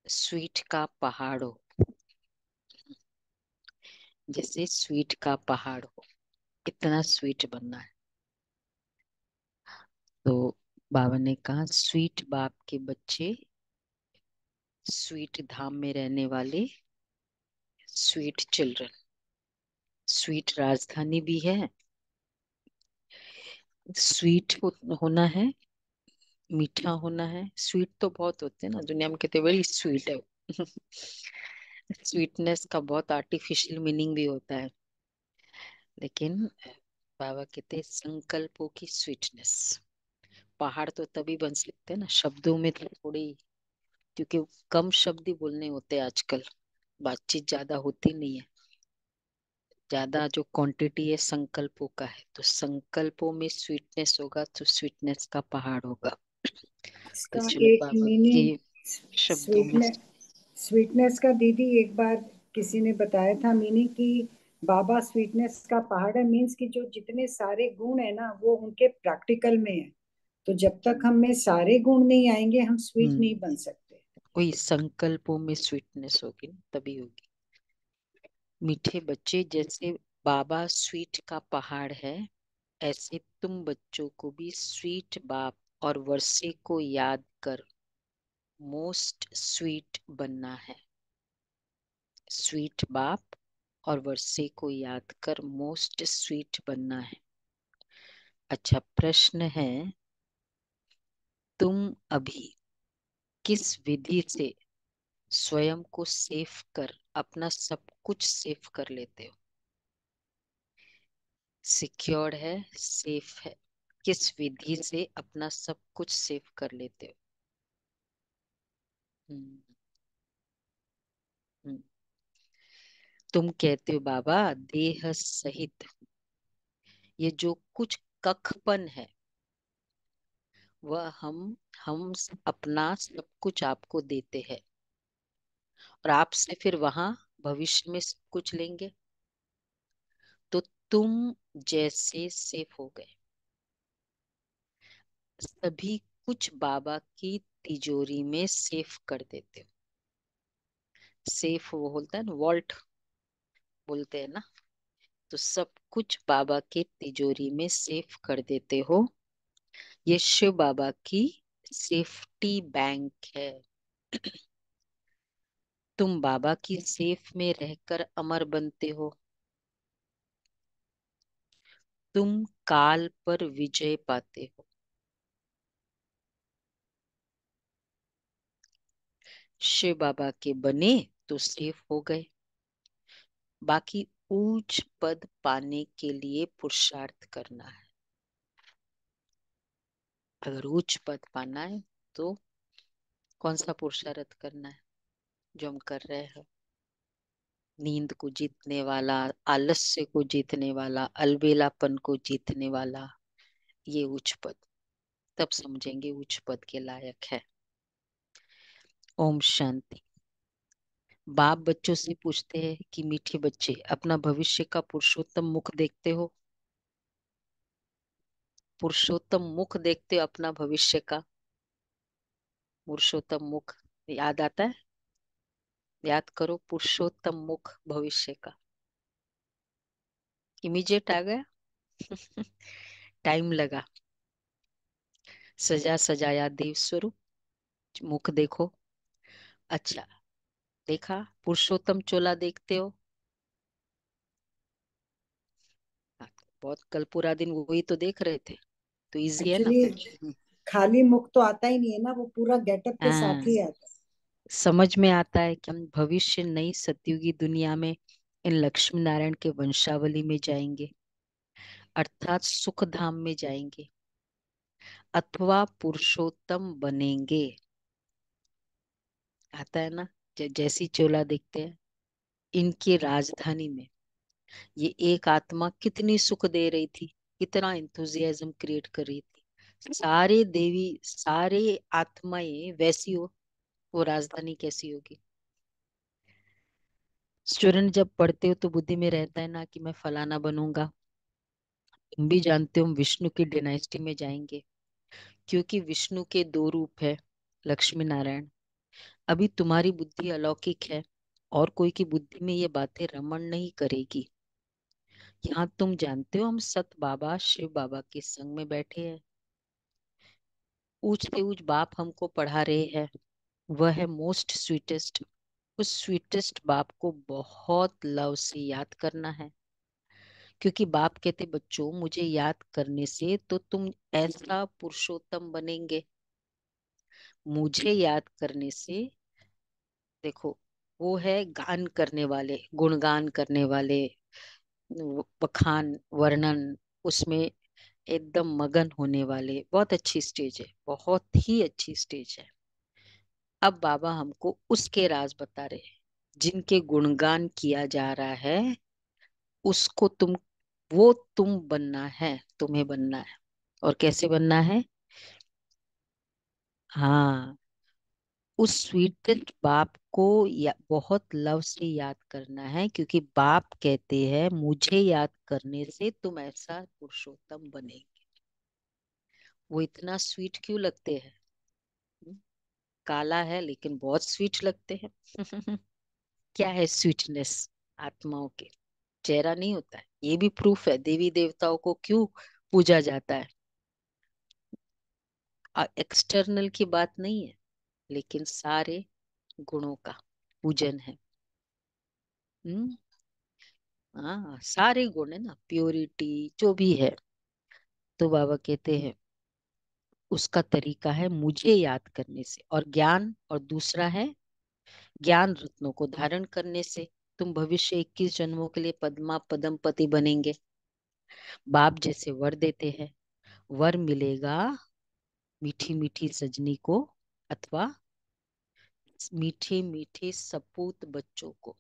Sweet का पहाड़ हो। जैसे स्वीट का पहाड़ हो, इतना स्वीट बनना है। तो बाबा ने कहा, स्वीट बाप के बच्चे, स्वीट धाम में रहने वाले स्वीट चिल्ड्रन। स्वीट राजधानी भी है, स्वीट होना है, मीठा होना है। स्वीट तो बहुत होते हैं ना दुनिया में, कहते वेरी स्वीट है। स्वीटनेस का बहुत आर्टिफिशियल मीनिंग भी होता है, लेकिन बाबा कहते हैं संकल्पों की स्वीटनेस। पहाड़ तो तभी बन सकते हैं ना शब्दों में, तो थोड़ी, क्योंकि कम शब्द ही बोलने होते हैं आजकल, बातचीत ज्यादा होती नहीं है। ज्यादा जो क्वांटिटी है संकल्पों का है, तो संकल्पों में स्वीटनेस होगा तो स्वीटनेस का पहाड़ होगा। तो इसका चलो एक बाबा के मीनिंग शब्दों में। स्वीटनेस स्वीटनेस का दीदी एक बार किसी ने बताया था मीनिंग कि बाबा स्वीटनेस का पहाड़ है, मीन्स कि जो जितने सारे गुण है ना वो उनके प्रैक्टिकल में है। तो जब तक हम में सारे गुण नहीं आएंगे हम स्वीट नहीं हम्म बन सकते। वही संकल्पों में स्वीटनेस होगी ना, तभी होगी। मीठे बच्चे, जैसे बाबा स्वीट का पहाड़ है, ऐसे तुम बच्चों को भी स्वीट बाप और वर्षे को याद कर मोस्ट स्वीट बनना है। स्वीट बाप और वर्षे को याद कर मोस्ट स्वीट बनना है। अच्छा, प्रश्न है, तुम अभी किस विधि से स्वयं को सेफ कर अपना सब कुछ सेफ कर लेते हो? सिक्योर्ड है, सेफ है, किस विधि से अपना सब कुछ सेफ कर लेते हो? हम्म, हम्म। तुम कहते हो बाबा देह सहित ये जो कुछ कखपन है, वह हम अपना सब कुछ आपको देते हैं, और आपसे फिर वहां भविष्य में सब कुछ लेंगे। तो तुम जैसे सेफ हो गए, सभी कुछ बाबा की तिजोरी में सेफ कर देते हो। सेफ वो होता है ना, वॉल्ट बोलते हैं ना। तो सब कुछ बाबा के तिजोरी में सेफ कर देते हो। ये शिव बाबा की सेफ्टी बैंक है। तुम बाबा की सेफ में रहकर अमर बनते हो। तुम काल पर विजय पाते हो। शिव बाबा के बने तो सेफ हो गए। बाकी ऊंच पद पाने के लिए पुरुषार्थ करना है। अगर उच्च पद पाना है तो कौन सा पुरुषार्थ करना है? जो हम कर रहे हैं, नींद को जीतने वाला, आलस्य को जीतने वाला, अलबेलापन को जीतने वाला, ये उच्च पद। तब समझेंगे उच्च पद के लायक है। ओम शांति। बाप बच्चों से पूछते हैं कि मीठे बच्चे, अपना भविष्य का पुरुषोत्तम मुख देखते हो? पुरुषोत्तम मुख देखते हो अपना भविष्य का? पुरुषोत्तम मुख याद आता है? याद करो पुरुषोत्तम मुख भविष्य का। इमीडिएट आ गया? टाइम लगा। सजा सजाया देव स्वरूप मुख देखो। अच्छा, देखा पुरुषोत्तम चोला देखते हो? हाँ, बहुत कल पूरा दिन वही तो देख रहे थे, तो इजी है ना एक्चुअली फिर। खाली मुख तो आता ही नहीं है ना, वो पूरा गेटअप के साथ हाँ, ही आता समझ में आता है कि हम भविष्य नई सतयुगी दुनिया में इन लक्ष्मी नारायण के वंशावली में जाएंगे, अर्थात सुख धाम में जाएंगे, अथवा पुरुषोत्तम बनेंगे। आता है ना? जैसी चोला देखते हैं, इनकी राजधानी में ये एक आत्मा कितनी सुख दे रही थी, कितना इंथुजियाज्म क्रिएट कर रही थी। सारे देवी, सारे आत्माएं वैसी हो, वो राजधानी कैसी होगी? स्टूडेंट जब पढ़ते हो तो बुद्धि में रहता है ना कि मैं फलाना बनूंगा। तुम भी जानते हो हम विष्णु की डायनेस्टी में जाएंगे, क्योंकि विष्णु के दो रूप है, लक्ष्मी नारायण। अभी तुम्हारी बुद्धि अलौकिक है, और कोई की बुद्धि में ये बातें रमण नहीं करेगी। यहाँ तुम जानते हो हम सत बाबा शिव बाबा के संग में बैठे हैं। ऊंच से ऊंच बाप हमको पढ़ा रहे हैं, वह है मोस्ट स्वीटेस्ट। उस स्वीटेस्ट बाप को बहुत लव से याद करना है, क्योंकि बाप कहते बच्चों मुझे याद करने से तो तुम ऐसा पुरुषोत्तम बनेंगे। मुझे याद करने से, देखो, वो है गान करने वाले, गुणगान करने वाले, बखान वर्णन, उसमें एकदम मगन होने वाले। बहुत अच्छी स्टेज है, बहुत ही अच्छी स्टेज है। अब बाबा हमको उसके राज बता रहे हैं, जिनके गुणगान किया जा रहा है, उसको तुम, वो तुम बनना है, तुम्हें बनना है। और कैसे बनना है? हाँ, उस स्वीटेस्ट बाप को बहुत लव से याद करना है, क्योंकि बाप कहते हैं मुझे याद करने से तुम ऐसा पुरुषोत्तम बनेंगे। वो इतना स्वीट क्यों लगते हैं? हम्म, काला है लेकिन बहुत स्वीट लगते हैं। क्या है स्वीटनेस? आत्माओं के चेहरा नहीं होता है, ये भी प्रूफ है देवी देवताओं को क्यों पूजा जाता है। एक्सटर्नल की बात नहीं है, लेकिन सारे गुणों का पूजन है। हम्म। हाँ, सारे गुण है ना, प्योरिटी जो भी है। तो बाबा कहते हैं उसका तरीका है मुझे याद करने से, और ज्ञान, और दूसरा है ज्ञान रत्नों को धारण करने से। तुम भविष्य 21 जन्मों के लिए पद्मा पदमपति बनेंगे। बाप जैसे वर देते हैं, वर मिलेगा मीठी मीठी सजनी को, अथवा मीठे मीठे सपूत बच्चों को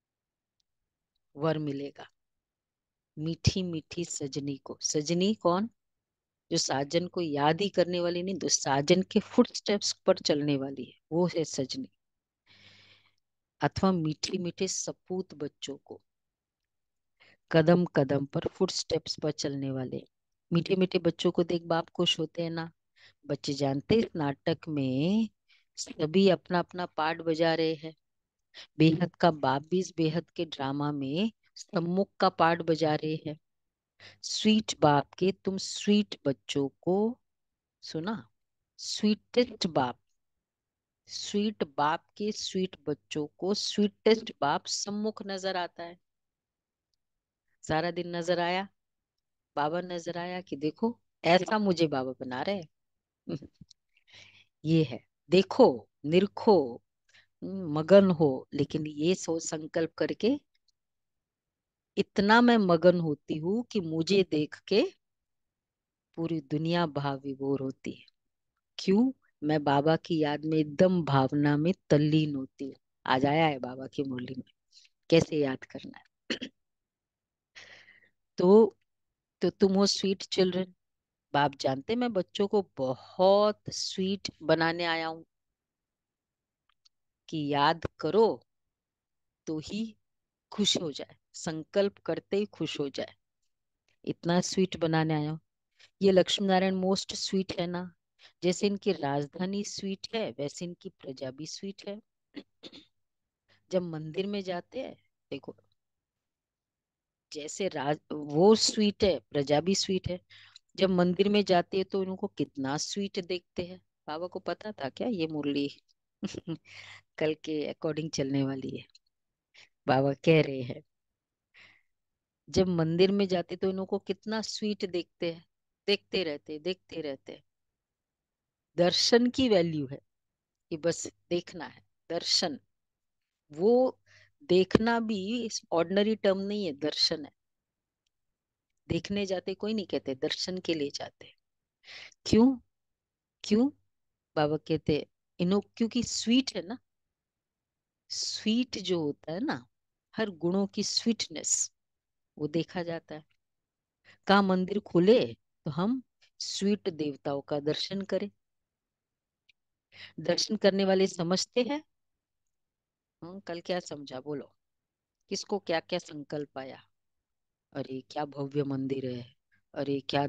वर मिलेगा। मीठी मीठी सजनी को, सजनी कौन? जो साजन को याद ही करने वाली नहीं, तो साजन के फुटस्टेप्स पर चलने वाली है, वो है सजनी। अथवा मीठे मीठे सपूत बच्चों को, कदम कदम पर फुटस्टेप्स पर चलने वाले। मीठे मीठे बच्चों को देख बाप खुश होते हैं ना। बच्चे जानते हैं, इस नाटक में सभी अपना अपना पार्ट बजा रहे हैं। बेहद का बाप भी इस बेहद के ड्रामा में सम्मुख का पार्ट बजा रहे हैं। स्वीट बाप के तुम स्वीट बच्चों को, सुना, स्वीटेस्ट बाप, स्वीट बाप के स्वीट बच्चों को स्वीटेस्ट बाप सम्मुख नजर आता है। सारा दिन नजर आया, बाबा नजर आया कि देखो ऐसा मुझे बाबा बना रहे हैं। ये है, देखो, निरखो, मगन हो। लेकिन ये सोच संकल्प करके, इतना मैं मगन होती हूँ कि मुझे देख के पूरी दुनिया भाव विभोर होती है। क्यों? मैं बाबा की याद में एकदम भावना में तल्लीन होती हूँ। आज आया है बाबा की मुरली में, कैसे याद करना है। तो तुम हो स्वीट चिल्ड्रन। बाप जानते मैं बच्चों को बहुत स्वीट बनाने आया हूँ, कि याद करो तो ही खुश हो जाए, संकल्प करते ही खुश हो जाए। इतना स्वीट बनाने आया हूँ। ये लक्ष्मी नारायण मोस्ट स्वीट है ना। जैसे इनकी राजधानी स्वीट है, वैसे इनकी प्रजा भी स्वीट है। जब मंदिर में जाते हैं, देखो, जैसे राज वो स्वीट है, प्रजा भी स्वीट है। जब मंदिर में जाते हैं तो इनको कितना स्वीट देखते हैं। बाबा को पता था क्या ये मुरली कल के अकॉर्डिंग चलने वाली है? बाबा कह रहे हैं जब मंदिर में जाते तो इनको कितना स्वीट देखते हैं, देखते रहते, देखते रहते। दर्शन की वैल्यू है, कि बस देखना है, दर्शन। वो देखना भी ऑर्डिनरी टर्म नहीं है, दर्शन है। देखने जाते कोई नहीं कहते, दर्शन के लिए जाते। क्यों? क्यों? बाबा कहते इन्हों क्योंकि स्वीट है ना। स्वीट जो होता है ना, हर गुणों की स्वीटनेस वो देखा जाता है। कहाँ मंदिर खुले तो हम स्वीट देवताओं का दर्शन करें। दर्शन करने वाले समझते हैं। कल क्या समझा बोलो? किसको क्या क्या संकल्प आया? अरे क्या भव्य मंदिर है, अरे क्या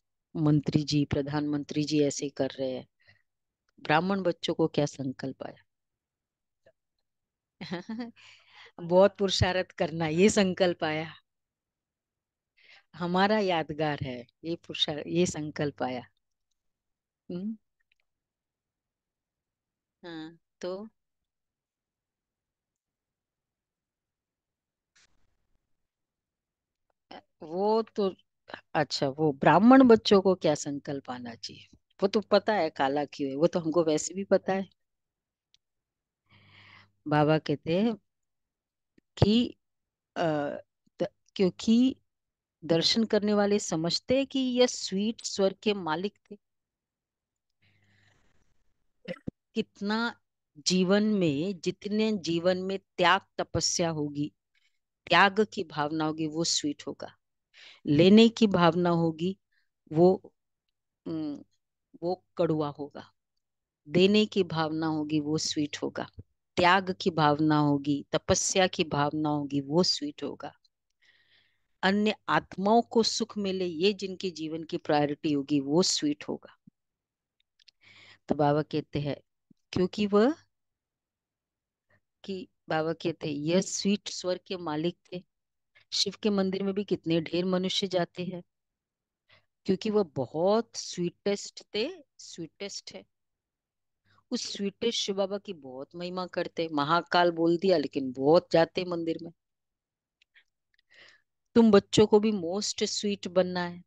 मंत्री जी, प्रधानमंत्री जी ऐसे कर रहे हैं। ब्राह्मण बच्चों को क्या संकल्प आया? बहुत पुरुषार्थ करना, ये संकल्प आया, हमारा यादगार है, ये पुरुषार्थ, ये संकल्प आया। हम्म। हाँ तो वो तो, अच्छा वो ब्राह्मण बच्चों को क्या संकल्प आना चाहिए, वो तो पता है काला क्यों है, वो तो हमको वैसे भी पता है। बाबा कहते हैं कि अ, क्योंकि दर्शन करने वाले समझते हैं कि यह स्वीट स्वर्ग के मालिक थे। कितना जीवन में, जितने जीवन में त्याग तपस्या होगी, त्याग की भावना होगी, वो स्वीट होगा। लेने की भावना होगी, वो अम, वो कड़वा होगा। देने की भावना होगी, वो स्वीट होगा। त्याग की भावना होगी, तपस्या की भावना होगी, वो स्वीट होगा। अन्य आत्माओं को सुख मिले, ये जिनके जीवन की प्रायोरिटी होगी, वो स्वीट होगा। तो बाबा कहते हैं, क्योंकि वह, कि बाबा कहते हैं यह स्वीट स्वर के मालिक थे। शिव के मंदिर में भी कितने ढेर मनुष्य जाते हैं, क्योंकि वह बहुत स्वीटेस्ट थे, स्वीटेस्ट है। उस स्वीटेस्ट शिव बाबा की बहुत महिमा करते, महाकाल बोल दिया लेकिन बहुत जाते मंदिर में। तुम बच्चों को भी मोस्ट स्वीट बनना है।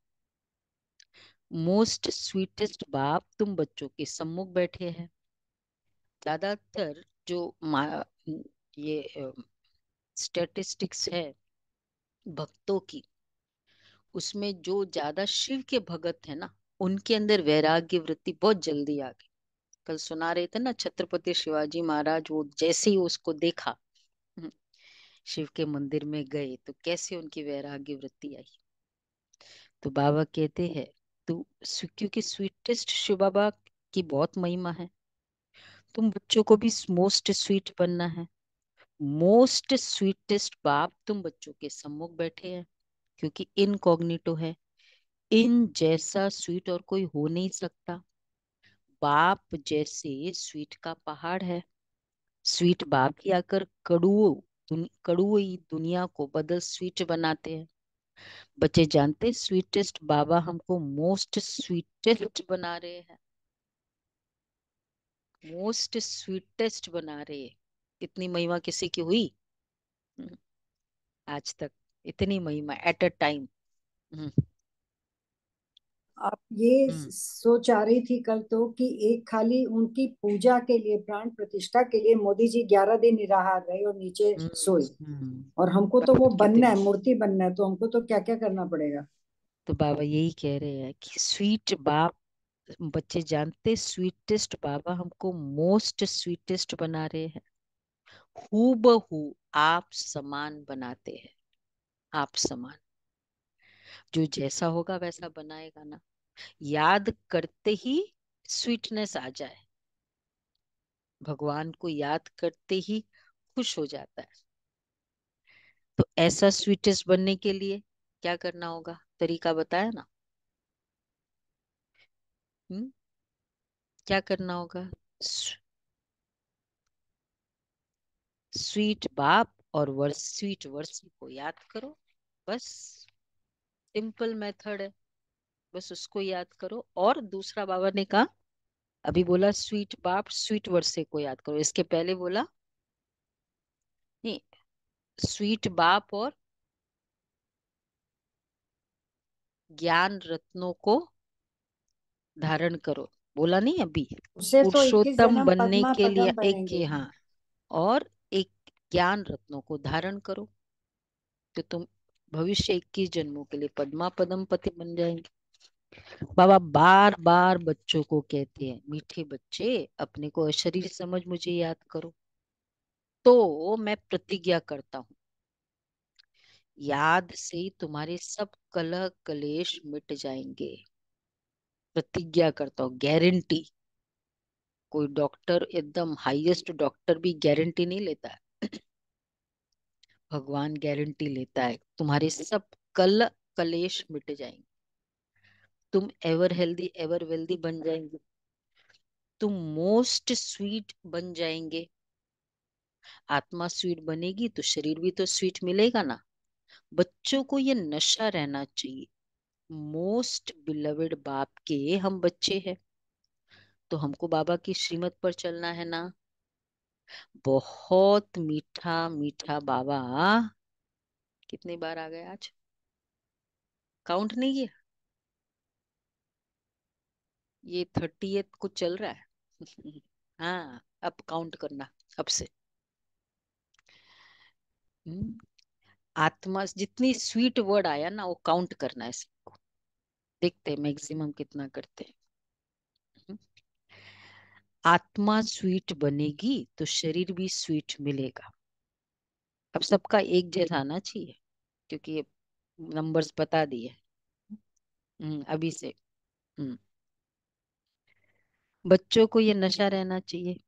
मोस्ट स्वीटेस्ट बाप तुम बच्चों के सम्मुख बैठे हैं। ज्यादातर जो ये स्टेटिस्टिक्स है भक्तों की, उसमें जो ज्यादा शिव के भगत है ना, उनके अंदर वैराग्य वृत्ति बहुत जल्दी आ गई। कल सुना रहे थे ना, छत्रपति शिवाजी महाराज, वो जैसे ही उसको देखा, हम्म, शिव के मंदिर में गए, तो कैसे उनकी वैराग्य वृत्ति आई। तो बाबा कहते हैं, तो क्योंकि स्वीटेस्ट शिव बाबा की बहुत महिमा है, तुम बच्चों को भी मोस्ट स्वीट बनना है। मोस्ट स्वीटेस्ट बाप तुम बच्चों के सम्मुख बैठे हैं, क्योंकि इनकॉग्निटो है। इन जैसा स्वीट और कोई हो नहीं सकता। बाप जैसे स्वीट का पहाड़ है। स्वीट बाप ही आकर कड़ुई दुनिया को बदल स्वीट बनाते हैं। बच्चे जानते, स्वीटेस्ट बाबा हमको मोस्ट स्वीटेस्ट बना रहे हैं, मोस्ट स्वीटेस्ट बना रहे हैं। इतनी महिमा किसी की हुई? हम्म, आज तक इतनी महिमा एट अ टाइम। हम्म। आप ये हम्म। सोच आ रही थी कल तो कि एक खाली उनकी पूजा के लिए, प्राण प्रतिष्ठा के लिए मोदी जी 11 दिन निराहार रहे और नीचे हम्म। सोए। हम्म। और हमको तो वो बाबा कहते, बनना है, मूर्ति बनना है, तो हमको तो क्या क्या करना पड़ेगा। तो बाबा यही कह रहे हैं कि स्वीट बाप, बच्चे जानते स्वीटेस्ट बाबा हमको मोस्ट स्वीटेस्ट बना रहे हैं। हूबहू आप समान बनाते हैं। आप समान, जो जैसा होगा वैसा बनाएगा ना। याद करते ही स्वीटनेस आ जाए, भगवान को याद करते ही खुश हो जाता है। तो ऐसा स्वीटेस्ट बनने के लिए क्या करना होगा, तरीका बताया ना। हम्म। क्या करना होगा? स्वीट बाप और वर्स स्वीट वर्सी को याद करो, बस। सिंपल मेथड है, बस उसको याद करो। और दूसरा बाबा ने कहा, अभी बोला स्वीट बाप स्वीट वर्से को याद करो, इसके पहले बोला नहीं, स्वीट बाप और ज्ञान रत्नों को धारण करो, बोला नहीं अभी। उससे तो 21 पुरुषोत्तम जन्म बनने पद्मा के लिए पदम एक के, बनेंगे। हाँ, और एक ज्ञान रत्नों को धारण करो, तो तुम भविष्य 21 जन्मों के लिए पद्मा पदम पति बन जाएंगे। बाबा बार बार बच्चों को कहते हैं, मीठे बच्चे, अपने को अशरीर समझ मुझे याद करो। तो मैं प्रतिज्ञा करता हूँ, याद से तुम्हारे सब कलह कलेश मिट जाएंगे। प्रतिज्ञा करता हूँ, गारंटी। कोई डॉक्टर, एकदम हाईएस्ट डॉक्टर भी गारंटी नहीं लेता है, भगवान गारंटी लेता है, तुम्हारे सब कल कलेश मिट जाएंगे। तुम एवर हेल्दी एवर वेल्दी बन जाएंगे। तुम मोस्ट स्वीट बन जाएंगे। आत्मा स्वीट बनेगी तो शरीर भी तो स्वीट मिलेगा ना। बच्चों को ये नशा रहना चाहिए। मोस्ट बिलवेड बाप के हम बच्चे हैं, तो हमको बाबा की श्रीमत पर चलना है ना। बहुत मीठा मीठा बाबा। कितनी बार आ गए आज, काउंट नहीं किया। ये 30th को चल रहा है। हाँ, अब काउंट करना अब से। हम्म, आत्मा जितनी स्वीट वर्ड आया ना वो काउंट करना है सबको। देखते हैं मैक्सिमम कितना करते हैं। हम्म, आत्मा स्वीट बनेगी तो शरीर भी स्वीट मिलेगा। अब सबका एक जैसा आना चाहिए, क्योंकि ये नंबर्स बता दिए। अभी से। हम्म, बच्चों को ये नशा रहना चाहिए।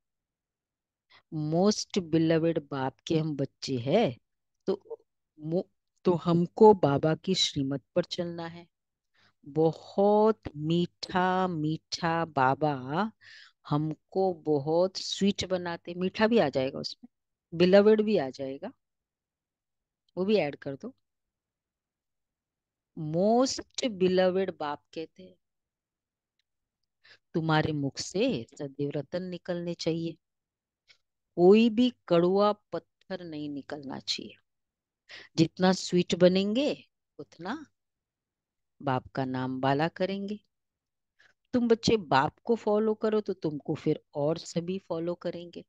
मोस्ट बिलवेड बाप के हम बच्चे हैं, तो मो- तो हमको बाबा की श्रीमत पर चलना है। बहुत मीठा मीठा बाबा हमको बहुत स्वीट बनाते। मीठा भी आ जाएगा उसमें, बिलवेड भी आ जाएगा, वो भी ऐड कर दो। मोस्ट बिलवेड बाप कहते हैं तुम्हारे मुख से सदैव रतन निकलने चाहिए, कोई भी कड़वा पत्थर नहीं निकलना चाहिए। जितना स्वीट बनेंगे उतना बाप का नाम बाला करेंगे। तुम बच्चे बाप को फॉलो करो तो तुमको फिर और सभी फॉलो करेंगे।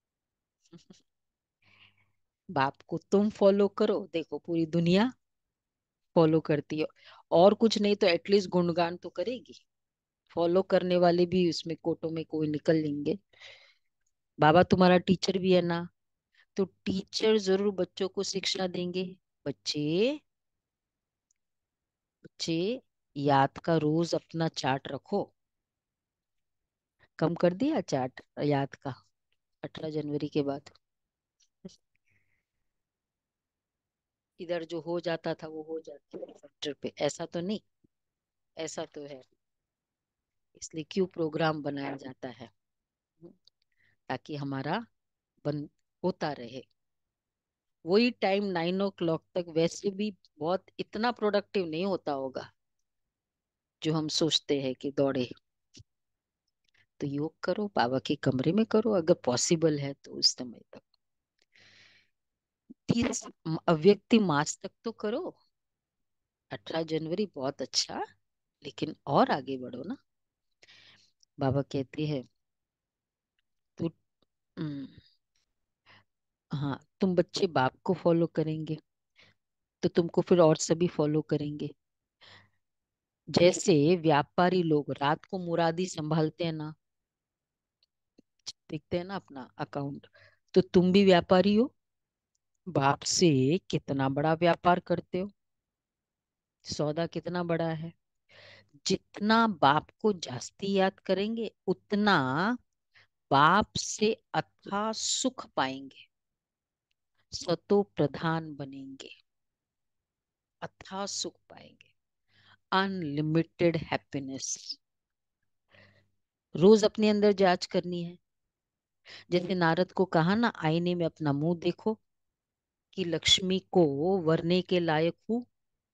बाप को तुम फॉलो करो, देखो पूरी दुनिया फॉलो करती है। और कुछ नहीं तो एटलीस्ट गुणगान तो करेगी। फॉलो करने वाले भी उसमें कोटों में कोई निकल लेंगे। बाबा तुम्हारा टीचर भी है ना, तो टीचर जरूर बच्चों को शिक्षा देंगे। बच्चे बच्चे याद का रोज अपना चार्ट रखो। कम कर दिया चार्ट याद का 18 जनवरी के बाद। इधर जो हो जाता था वो हो जाता है सेंटर पे, ऐसा तो नहीं। ऐसा तो है, इसलिए क्यों प्रोग्राम बनाया जाता है, ताकि हमारा बन होता रहे। वही टाइम 9 o'clock तक वैसे भी बहुत इतना प्रोडक्टिव नहीं होता होगा जो हम सोचते हैं कि दौड़े। तो योग करो, बाबा के कमरे में करो अगर पॉसिबल है तो उस समय तक। 30 अव्यक्ति मास तक तो करो। 18 जनवरी बहुत अच्छा, लेकिन और आगे बढ़ो ना। बाबा कहते हैं तू हाँ, तुम बच्चे बाप को फॉलो करेंगे तो तुमको फिर और सभी फॉलो करेंगे। जैसे व्यापारी लोग रात को मुरादी संभालते हैं ना, देखते हैं ना अपना अकाउंट, तो तुम भी व्यापारी हो। बाप से कितना बड़ा व्यापार करते हो, सौदा कितना बड़ा है। जितना बाप को जास्ती याद करेंगे उतना बाप से अथाह सुख पाएंगे, सतो प्रधान बनेंगे, अथाह सुख पाएंगे, अनलिमिटेड हैप्पीनेस। रोज अपने अंदर जांच करनी है। जैसे नारद को कहा ना, आईने में अपना मुंह देखो कि लक्ष्मी को वरने के लायक हूँ।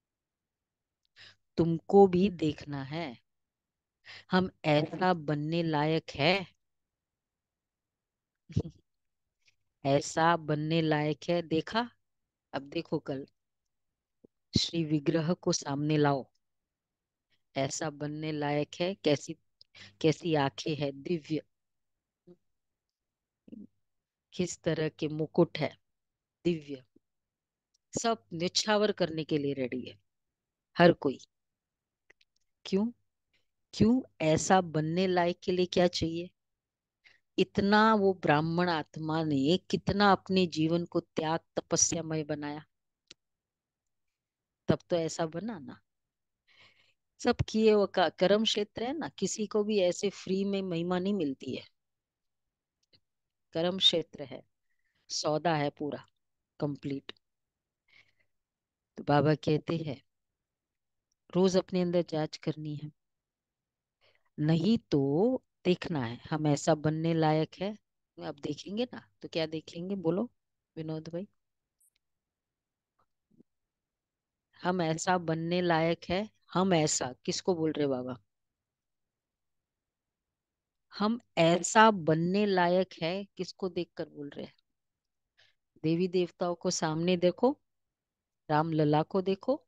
तुमको भी देखना है हम ऐसा बनने लायक है। ऐसा बनने लायक है, देखा। अब देखो कल श्री विग्रह को सामने लाओ, ऐसा बनने लायक है। कैसी कैसी आंखें है दिव्य, किस तरह के मुकुट है दिव्य। सब निछावर करने के लिए रेडी है हर कोई। क्यों? क्यों ऐसा बनने लायक के लिए क्या चाहिए? इतना वो ब्राह्मण आत्मा ने कितना अपने जीवन को त्याग तपस्यामय बनाया, तब तो ऐसा बना ना। सब किए वो का कर्म क्षेत्र है ना, किसी को भी ऐसे फ्री में महिमा नहीं मिलती है। कर्म क्षेत्र है, सौदा है पूरा कंप्लीट। तो बाबा कहते हैं रोज अपने अंदर जांच करनी है, नहीं तो देखना है हम ऐसा बनने लायक है। अब देखेंगे ना, तो क्या देखेंगे बोलो विनोद भाई? हम ऐसा बनने लायक है। हम ऐसा किसको बोल रहे बाबा? हम ऐसा बनने लायक है किसको देखकर बोल रहे हैं? देवी देवताओं को सामने देखो, राम लला को देखो,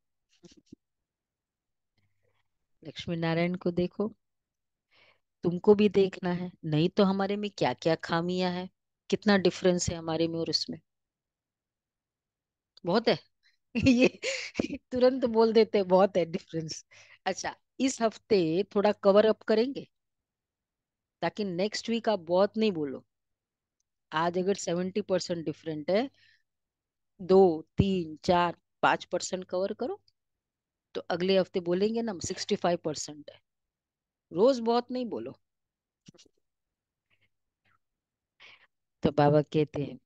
लक्ष्मी नारायण को देखो, तुमको भी देखना है। नहीं तो हमारे में क्या क्या खामियां है, कितना डिफरेंस है हमारे में और उसमें। बहुत है। ये तुरंत बोल देते हैं बहुत है डिफरेंस। अच्छा, इस हफ्ते थोड़ा कवर अप करेंगे, ताकि नेक्स्ट वीक आप बहुत नहीं बोलो। आज अगर 70% डिफरेंट है, 2 3 4 5% कवर करो, तो अगले हफ्ते बोलेंगे ना 65% है। रोज बहुत नहीं बोलो। तो बाबा कहते हैं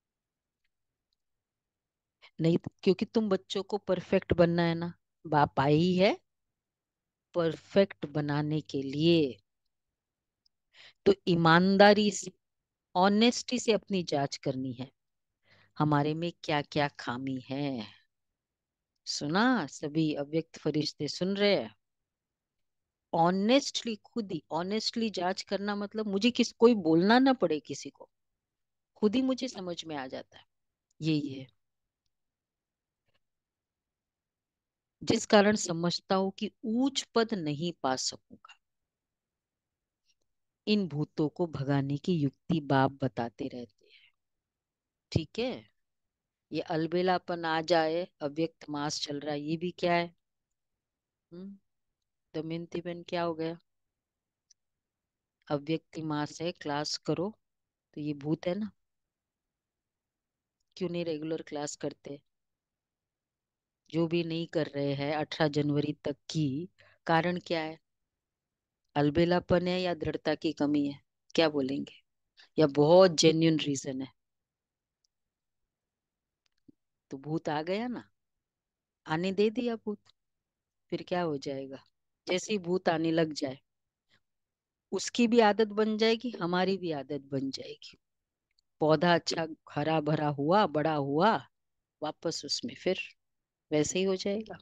नहीं, क्योंकि तुम बच्चों को परफेक्ट बनना है ना, बाप आई है परफेक्ट बनाने के लिए। तो ईमानदारी से, ऑनेस्टी से अपनी जांच करनी है, हमारे में क्या क्या खामी है। सुना? सभी अव्यक्त फरिश्ते सुन रहे हैं। ऑनेस्टली, खुद ही ऑनेस्टली जांच करना, मतलब मुझे कोई बोलना ना पड़े किसी को, खुद ही मुझे समझ में आ जाता है। यही है जिस कारण समझता हूं कि ऊंच पद नहीं पा सकूंगा। इन भूतों को भगाने की युक्ति बाप बताते रहते हैं। ठीक है, ये अलबेलापन आ जाए, अव्यक्त मास चल रहा है, ये भी क्या है? दमयंती बहन क्या हो गया? अव्यक्ति मास है, क्लास करो। तो ये भूत है ना, क्यों नहीं रेगुलर क्लास करते? जो भी नहीं कर रहे हैं 18 जनवरी तक की, कारण क्या है? अलबेलापन है या दृढ़ता की कमी है? क्या बोलेंगे? या बहुत जेन्युइन रीजन है? तो भूत आ गया ना, आने दे दिया भूत, फिर क्या हो जाएगा? जैसे ही भूत आने लग जाए, उसकी भी आदत बन जाएगी, हमारी भी आदत बन जाएगी। पौधा अच्छा हरा भरा हुआ, बड़ा हुआ, वापस उसमें फिर वैसे ही हो जाएगा।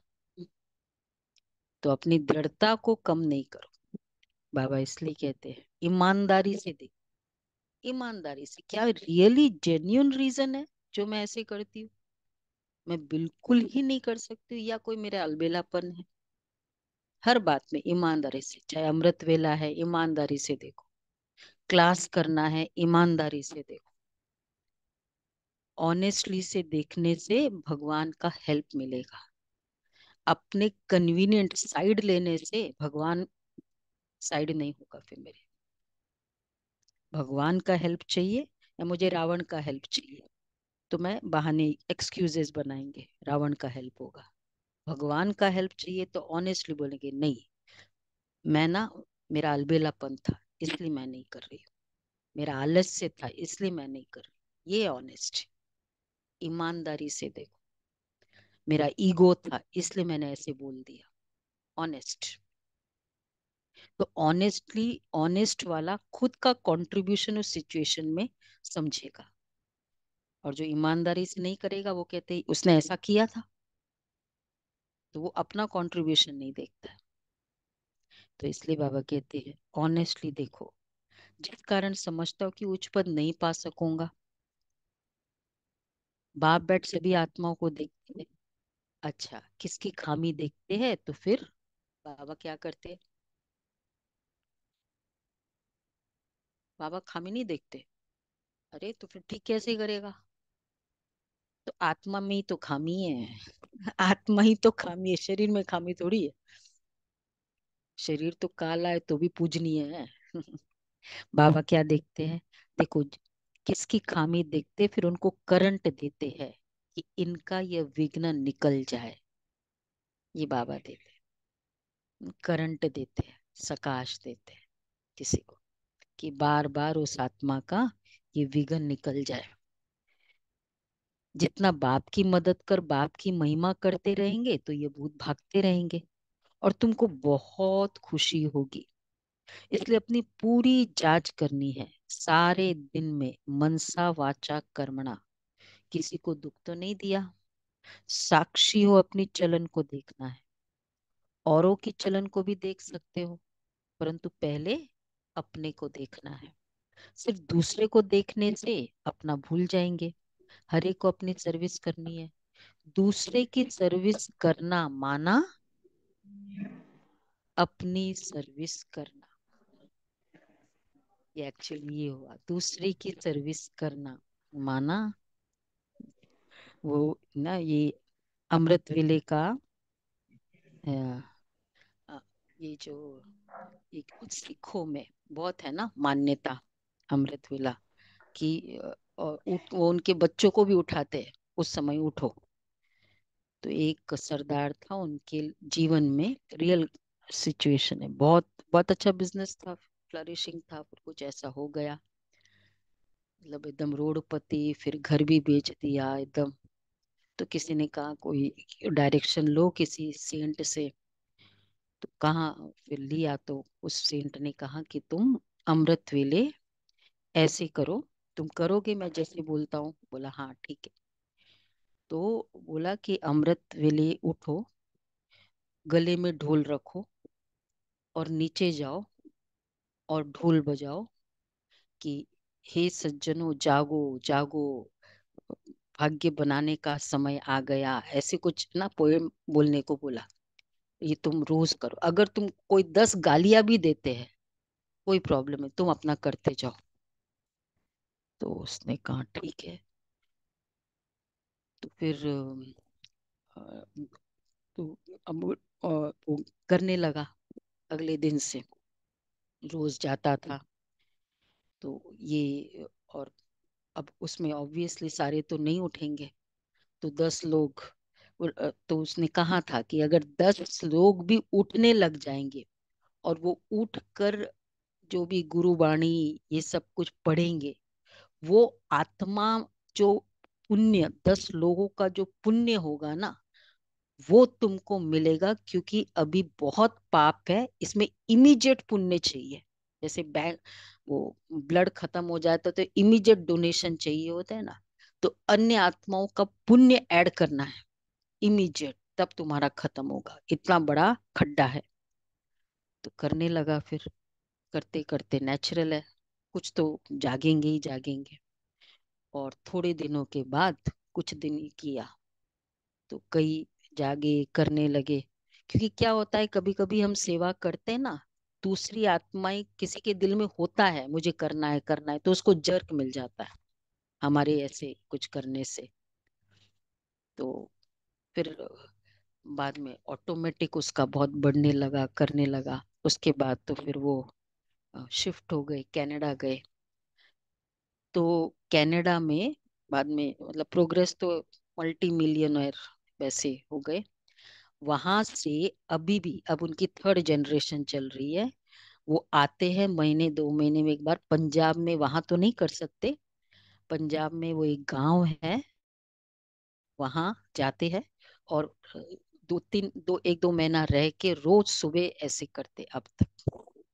तो अपनी दृढ़ता को कम नहीं करो। बाबा इसलिए कहते हैं ईमानदारी से देख, ईमानदारी से, क्या रियली जेन्युइन रीजन है जो मैं ऐसे करती हूँ? मैं बिल्कुल ही नहीं कर सकती हूँ, या कोई मेरा अलबेलापन है? हर बात में ईमानदारी से, चाहे अमृत वेला है ईमानदारी से देखो, क्लास करना है ईमानदारी से देखो। ऑनेस्टली से देखने से भगवान का हेल्प मिलेगा। अपने कन्वीनियंट साइड लेने से भगवान साइड नहीं होगा फिर मेरे। भगवान का हेल्प चाहिए या मुझे रावण का हेल्प चाहिए? तो मैं बहाने, एक्सक्यूजेस बनाएंगे, रावण का हेल्प होगा। भगवान का हेल्प चाहिए तो ऑनेस्टली बोलेंगे नहीं, मैं ना, मेरा अलबेलापन था इसलिए मैं नहीं कर रही हूँ, मेरा आलस्य था इसलिए मैं नहीं कर रही। ये ऑनेस्ट, ईमानदारी से देखो, मेरा ईगो था इसलिए मैंने ऐसे बोल दिया। ऑनेस्ट। तो ऑनेस्टली, ऑनेस्ट वाला खुद का कंट्रीब्यूशन उस सिचुएशन में समझेगा। और जो ईमानदारी से नहीं करेगा, वो कहते हैं उसने ऐसा किया था, तो वो अपना कंट्रीब्यूशन नहीं देखता है। तो इसलिए बाबा कहते हैं ऑनेस्टली देखो, जिस कारण समझता हूँ कि उच्च पद नहीं पा सकूंगा। बाप बैठ सभी आत्माओं को देखते हैं। अच्छा, किसकी खामी देखते हैं, तो फिर बाबा क्या करते हैं? बाबा खामी नहीं देखते। अरे तो फिर ठीक कैसे करेगा? तो आत्मा में ही तो खामी है। आत्मा ही तो खामी है, शरीर में खामी थोड़ी है। शरीर तो काला है तो भी पूजनीय है। बाबा क्या देखते हैं? देखो, किसकी खामी देखते, फिर उनको करंट देते हैं कि इनका यह विघ्न निकल जाए। ये बाबा देते हैं, करंट देते हैं, सकाश देते हैं किसी को, कि बार बार उस आत्मा का ये विघ्न निकल जाए। जितना बाप की मदद कर, बाप की महिमा करते रहेंगे, तो ये भूत भागते रहेंगे और तुमको बहुत खुशी होगी। इसलिए अपनी पूरी जांच करनी है, सारे दिन में मनसा वाचा कर्मणा, किसी को दुख तो नहीं दिया। साक्षी हो, अपनी चलन को देखना है। औरों की चलन को भी देख सकते हो, परंतु पहले अपने को देखना है। सिर्फ दूसरे को देखने से अपना भूल जाएंगे। हर एक को अपनी सर्विस करनी है। दूसरे की सर्विस करना माना अपनी सर्विस करना। ये एक्चुअली ये हुआ, दूसरे की सर्विस करना माना वो ना, ये अमृत वेले का अ, अ, ये जो एक कुछ सिखों में बहुत है ना मान्यता, अमृत वेला की। और वो उनके बच्चों को भी उठाते हैं उस समय, उठो। तो एक सरदार था, उनके जीवन में रियल सिचुएशन है, बहुत बहुत अच्छा बिजनेस था, फ्लरिशिंग था, पर कुछ ऐसा हो गया, मतलब एकदम रोडपति, फिर घर भी बेच दिया एकदम। तो किसी ने कहा कोई डायरेक्शन लो किसी सेंट से। तो कहाँ फिर लिया, तो उस सेंट ने कहा कि तुम अमृत वेले ऐसे करो, तुम करोगे मैं जैसे बोलता हूँ? बोला हाँ ठीक है। तो बोला कि अमृत वेले उठो, गले में ढोल रखो और नीचे जाओ और ढोल बजाओ कि हे सज्जनों जागो जागो, भाग्य बनाने का समय आ गया, ऐसे कुछ ना पोएम बोलने को बोला। ये तुम रोज करो, अगर तुम कोई 10 गालियां भी देते हैं कोई प्रॉब्लम है, तुम अपना करते जाओ। तो उसने कहा ठीक है। तो फिर अ, तो अब वो करने लगा, अगले दिन से रोज जाता था। तो ये, और अब उसमें ऑब्वियसली सारे तो नहीं उठेंगे, तो 10 लोग, तो उसने कहा था कि अगर 10 लोग भी उठने लग जाएंगे और वो उठ कर जो भी गुरुवाणी ये सब कुछ पढ़ेंगे, वो आत्मा जो पुण्य, 10 लोगों का जो पुण्य होगा ना, वो तुमको मिलेगा। क्योंकि अभी बहुत पाप है इसमें, इमीडिएट पुण्य चाहिए। जैसे बैंक, वो ब्लड खत्म हो जाता तो इमीडिएट डोनेशन चाहिए होता है ना, तो अन्य आत्माओं का पुण्य ऐड करना है इमीडिएट, तब तुम्हारा खत्म होगा, इतना बड़ा खड्डा है। तो करने लगा फिर, करते करते नेचुरल है, कुछ तो जागेंगे ही जागेंगे। और थोड़े दिनों के बाद, कुछ दिन ही किया, तो कई जागे, करने लगे। क्योंकि क्या होता है, कभी कभी हम सेवा करते हैं ना, दूसरी आत्माएं, किसी के दिल में होता है मुझे करना है, तो उसको जर्क मिल जाता है हमारे ऐसे कुछ करने से। तो फिर बाद में ऑटोमेटिक उसका बहुत बढ़ने लगा, करने लगा। उसके बाद तो फिर वो शिफ्ट हो गए, कनाडा गए। तो कनाडा में बाद में मतलब प्रोग्रेस तो, मल्टी मिलियनर वैसे हो गए। वहां से अभी भी, अब उनकी 3rd जनरेशन चल रही है। वो आते हैं महीने 2 महीने में एक बार, पंजाब में, वहां तो नहीं कर सकते, पंजाब में वो एक गांव है, वहां जाते हैं। और 1-2 महीना रह के रोज सुबह ऐसे करते अब तक।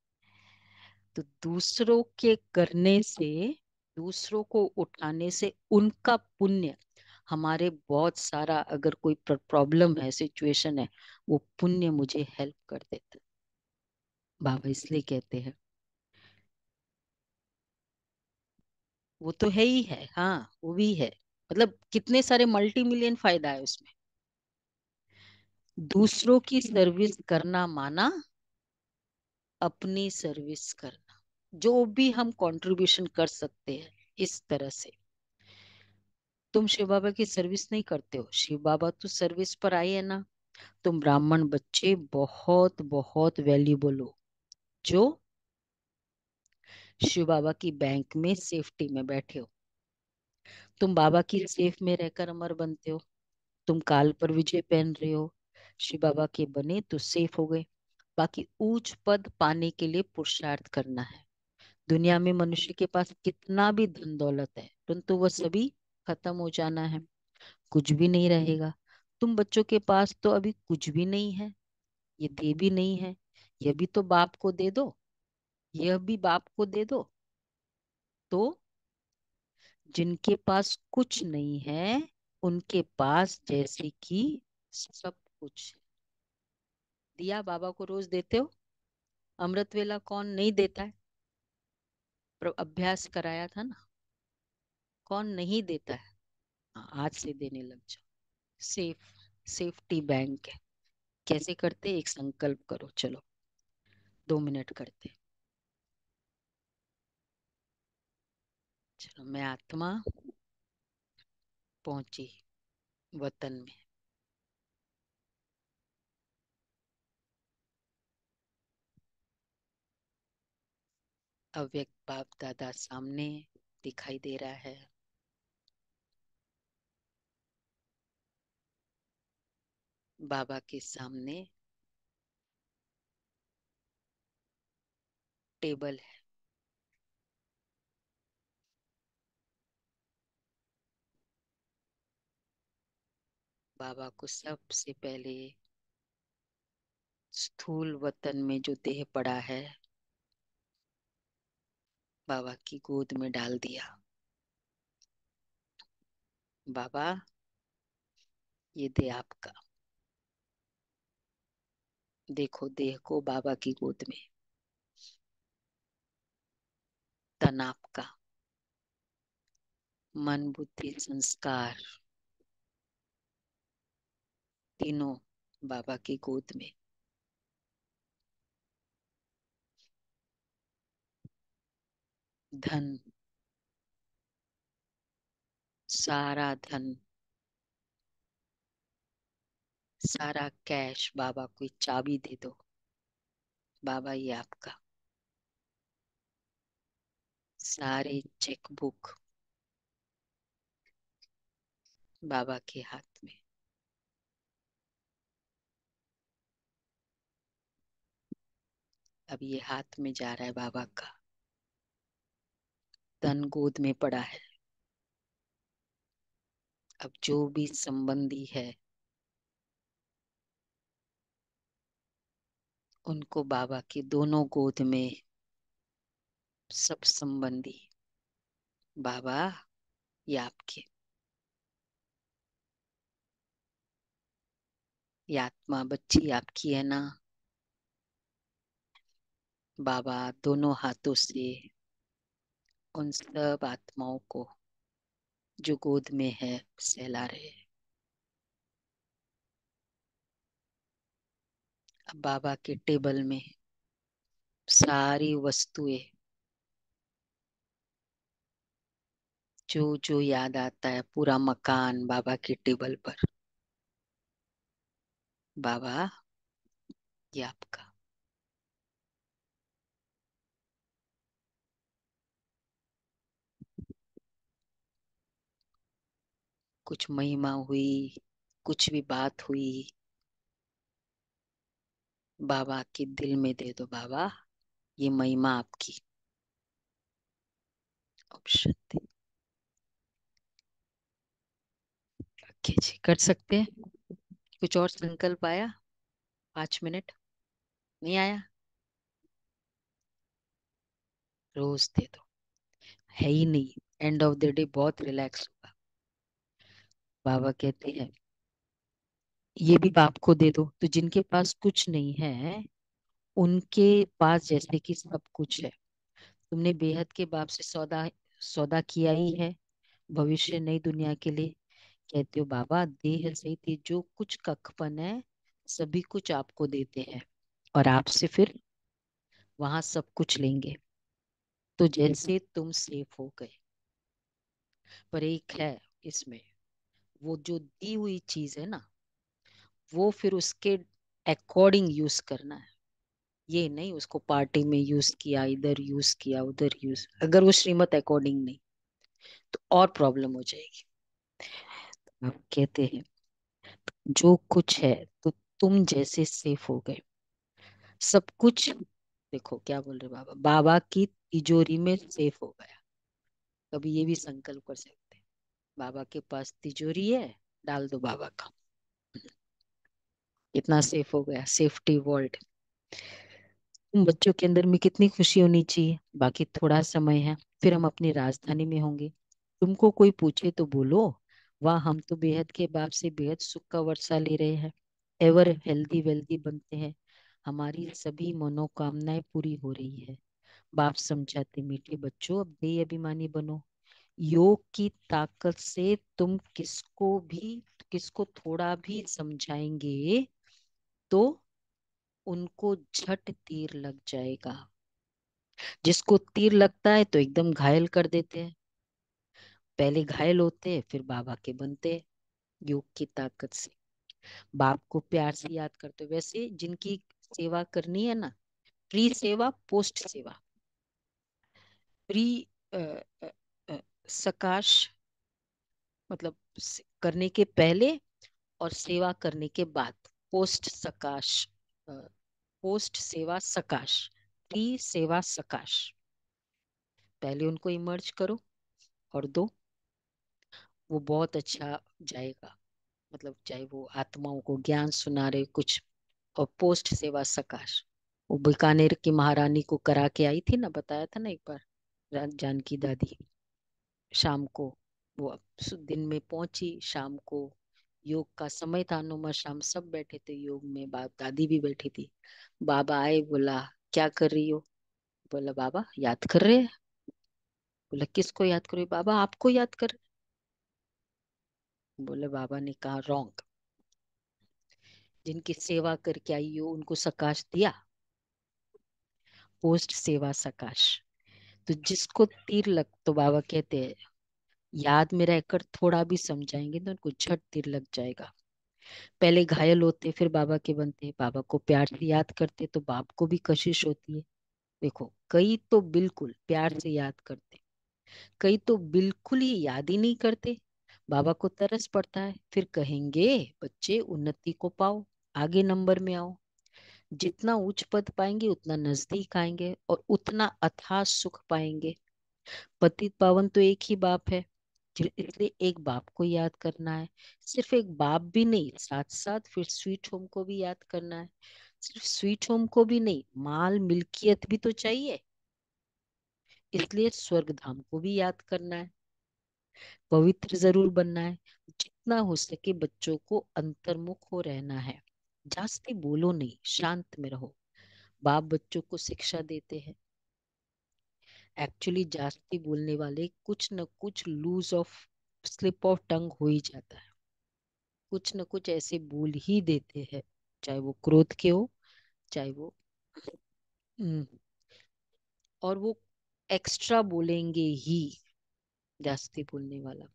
तो दूसरों के करने से, दूसरों को उठाने से उनका पुण्य हमारे बहुत सारा, अगर कोई प्रॉब्लम है, सिचुएशन है, वो पुण्य मुझे हेल्प कर देता है। बाबा इसलिए कहते हैं, वो तो है ही है, हाँ वो भी है। मतलब कितने सारे मल्टी मिलियन फायदा है उसमें। दूसरों की सर्विस करना माना अपनी सर्विस करना। जो भी हम कंट्रीब्यूशन कर सकते हैं इस तरह से। तुम शिव बाबा की सर्विस नहीं करते हो, शिव बाबा तो सर्विस पर आए है ना। तुम ब्राह्मण बच्चे बहुत बहुत वैल्यूबल हो, जो शिव बाबा की बैंक में सेफ्टी में बैठे हो। तुम बाबा की सेफ में रहकर अमर बनते हो। तुम काल पर विजय पहन रहे हो, शिव बाबा के बने तो सेफ हो गए। बाकी ऊंच पद पाने के लिए पुरुषार्थ करना है। दुनिया में मनुष्य के पास कितना भी धन दौलत है, परंतु वह सभी खत्म हो जाना है, कुछ भी नहीं रहेगा। तुम बच्चों के पास तो अभी कुछ भी नहीं है, ये दे भी नहीं है, यह भी तो बाप को दे दो, यह भी बाप को दे दो। तो जिनके पास कुछ नहीं है उनके पास जैसे कि सब कुछ है। दिया बाबा को रोज देते हो? अमृत वेला कौन नहीं देता है? पर अभ्यास कराया था ना। कौन नहीं देता है? हाँ, आज से देने लग जाओ। सेफ, सेफ्टी बैंक है। कैसे करते? एक संकल्प करो, चलो 2 मिनट करते। चलो, मैं आत्मा पहुंची वतन में। अव्यक्त बाप दादा सामने दिखाई दे रहा है। बाबा के सामने टेबल है। बाबा को सबसे पहले स्थूल वतन में जो देह पड़ा है, बाबा की गोद में डाल दिया। बाबा, ये देह आपका। देखो देह को बाबा की गोद में। तन आपका। मन बुद्धि संस्कार तीनों बाबा की गोद में। धन, सारा धन, सारा कैश बाबा को चाबी दे दो। बाबा ये आपका। सारे चेक बुक बाबा के हाथ में। अब ये हाथ में जा रहा है बाबा का। धन गोद में पड़ा है। अब जो भी संबंधी है उनको बाबा की दोनों गोद में। सब संबंधी बाबा ये आपके। ये आत्मा बच्ची आपकी है ना? बाबा दोनों हाथों से उन सब आत्माओं को जो गोद में है सहला रहे हैं। अब बाबा के टेबल में सारी वस्तुएं, जो जो याद आता है, पूरा मकान बाबा के टेबल पर। बाबा ये आपका। कुछ महिमा हुई, कुछ भी बात हुई, बाबा के दिल में दे दो। बाबा ये महिमा आपकी। ऑप्शन दे। ओके जी, कर सकते हैं। कुछ और संकल्प आया? 5 मिनट नहीं आया? रोज दे दो। है ही नहीं। एंड ऑफ द डे बहुत रिलैक्स होगा। बाबा कहते हैं ये भी बाप को दे दो। तो जिनके पास कुछ नहीं है उनके पास जैसे कि सब कुछ है। तुमने बेहद के बाप से सौदा सौदा किया ही है, भविष्य नई दुनिया के लिए। कहते हो बाबा देह सहित ये जो कुछ कखपन है सभी कुछ आपको देते हैं और आपसे फिर वहां सब कुछ लेंगे। तो जैसे तुम सेफ हो गए, पर एक है इसमें, वो जो दी हुई चीज है ना, वो फिर उसके अकॉर्डिंग यूज करना है। ये नहीं उसको पार्टी में यूज किया, इधर यूज किया, उधर यूज, अगर वो श्रीमत अकॉर्डिंग नहीं तो और प्रॉब्लम हो जाएगी। आप कहते हैं जो कुछ है, तो तुम जैसे सेफ हो गए सब कुछ। देखो क्या बोल रहे बाबा, बाबा की तिजोरी में सेफ हो गया। कभी ये भी संकल्प कर सकते हैं, बाबा के पास तिजोरी है, डाल दो बाबा का। इतना सेफ हो गया, सेफ्टी वर्ल्ड। तुम बच्चों के अंदर में कितनी खुशी होनी चाहिए, बाकी थोड़ा समय है, फिर हम अपनी राजधानी में होंगे। तुमको कोई पूछे तो बोलो, वाह हम तो बेहद के बाप से बेहद सुख का वर्षा ले रहे हैं, एवर हेल्दी वेल्दी बनते हैं, हमारी सभी मनोकामनाएं पूरी हो रही है। बाप समझाते, मीठे बच्चों अब देह अभिमानी बनो, योग की ताकत से तुम किसको थोड़ा भी समझाएंगे तो उनको झट तीर लग जाएगा। जिसको तीर लगता है तो एकदम घायल कर देते हैं, पहले घायल होते हैं फिर बाबा के बनते हैं योग की ताकत से। बाप को प्यार से याद करते हो, वैसे जिनकी सेवा करनी है ना, प्री सेवा पोस्ट सेवा, प्री अ, अ, अ, सकाश मतलब करने के पहले और सेवा करने के बाद, पोस्ट सकाश, पोस्ट सेवा सकाश, प्री सेवा सकाश। पहले उनको इमर्ज करो और दो, वो बहुत अच्छा जाएगा। मतलब चाहे वो आत्माओं को ज्ञान सुना रहे कुछ। और पोस्ट सेवा सकाश, वो बीकानेर की महारानी को करा के आई थी ना, बताया था ना एक बार, जानकी दादी। शाम को वो दिन में पहुंची, शाम को योग का समय था, नुमा शाम सब बैठे थे योग में, बाप दादी भी बैठी थी। बाबा आए, बोला क्या कर रही हो? बोला बाबा याद कर रहे हैं। बोला किसको याद करो? बाबा आपको याद कर। बोले बाबा ने कहा रॉन्ग, जिनकी सेवा करके आई हो उनको सकाश दिया, पोस्ट सेवा सकाश। तो जिसको तीर लग, तो बाबा कहते हैं याद में रहकर थोड़ा भी समझाएंगे तो उनको झट तीर लग जाएगा। पहले घायल होते फिर बाबा के बनते, बाबा को प्यार से याद करते तो बाप को भी कशिश होती है। देखो कई तो बिल्कुल प्यार से याद करते, कई तो बिल्कुल ही याद ही नहीं करते। बाबा को तरस पड़ता है, फिर कहेंगे बच्चे उन्नति को पाओ, आगे नंबर में आओ, जितना उच्च पद पाएंगे उतना नजदीक आएंगे और उतना अथाह सुख पाएंगे। पतित पावन तो एक ही बाप है, इसलिए एक बाप को याद करना है। सिर्फ एक बाप भी नहीं, साथ साथ फिर स्वीट होम को भी याद करना है। सिर्फ स्वीट होम को भी नहीं, माल मिल्कियत भी तो चाहिए, इसलिए स्वर्ग धाम को भी याद करना है। पवित्र जरूर बनना है, जितना हो सके बच्चों को अंतर्मुख हो रहना है। जास्ती बोलो नहीं, शांत में रहो। बाप बच्चों को शिक्षा देते हैं, एक्चुअली जास्ती बोलने वाले कुछ न कुछ lose of slip of tongue हो ही जाता है, कुछ न कुछ ऐसे बोल ही देते हैं, चाहे वो क्रोध के हो, चाहे वो हम्म, और वो एक्स्ट्रा बोलेंगे ही, जास्ती बोलने वाला।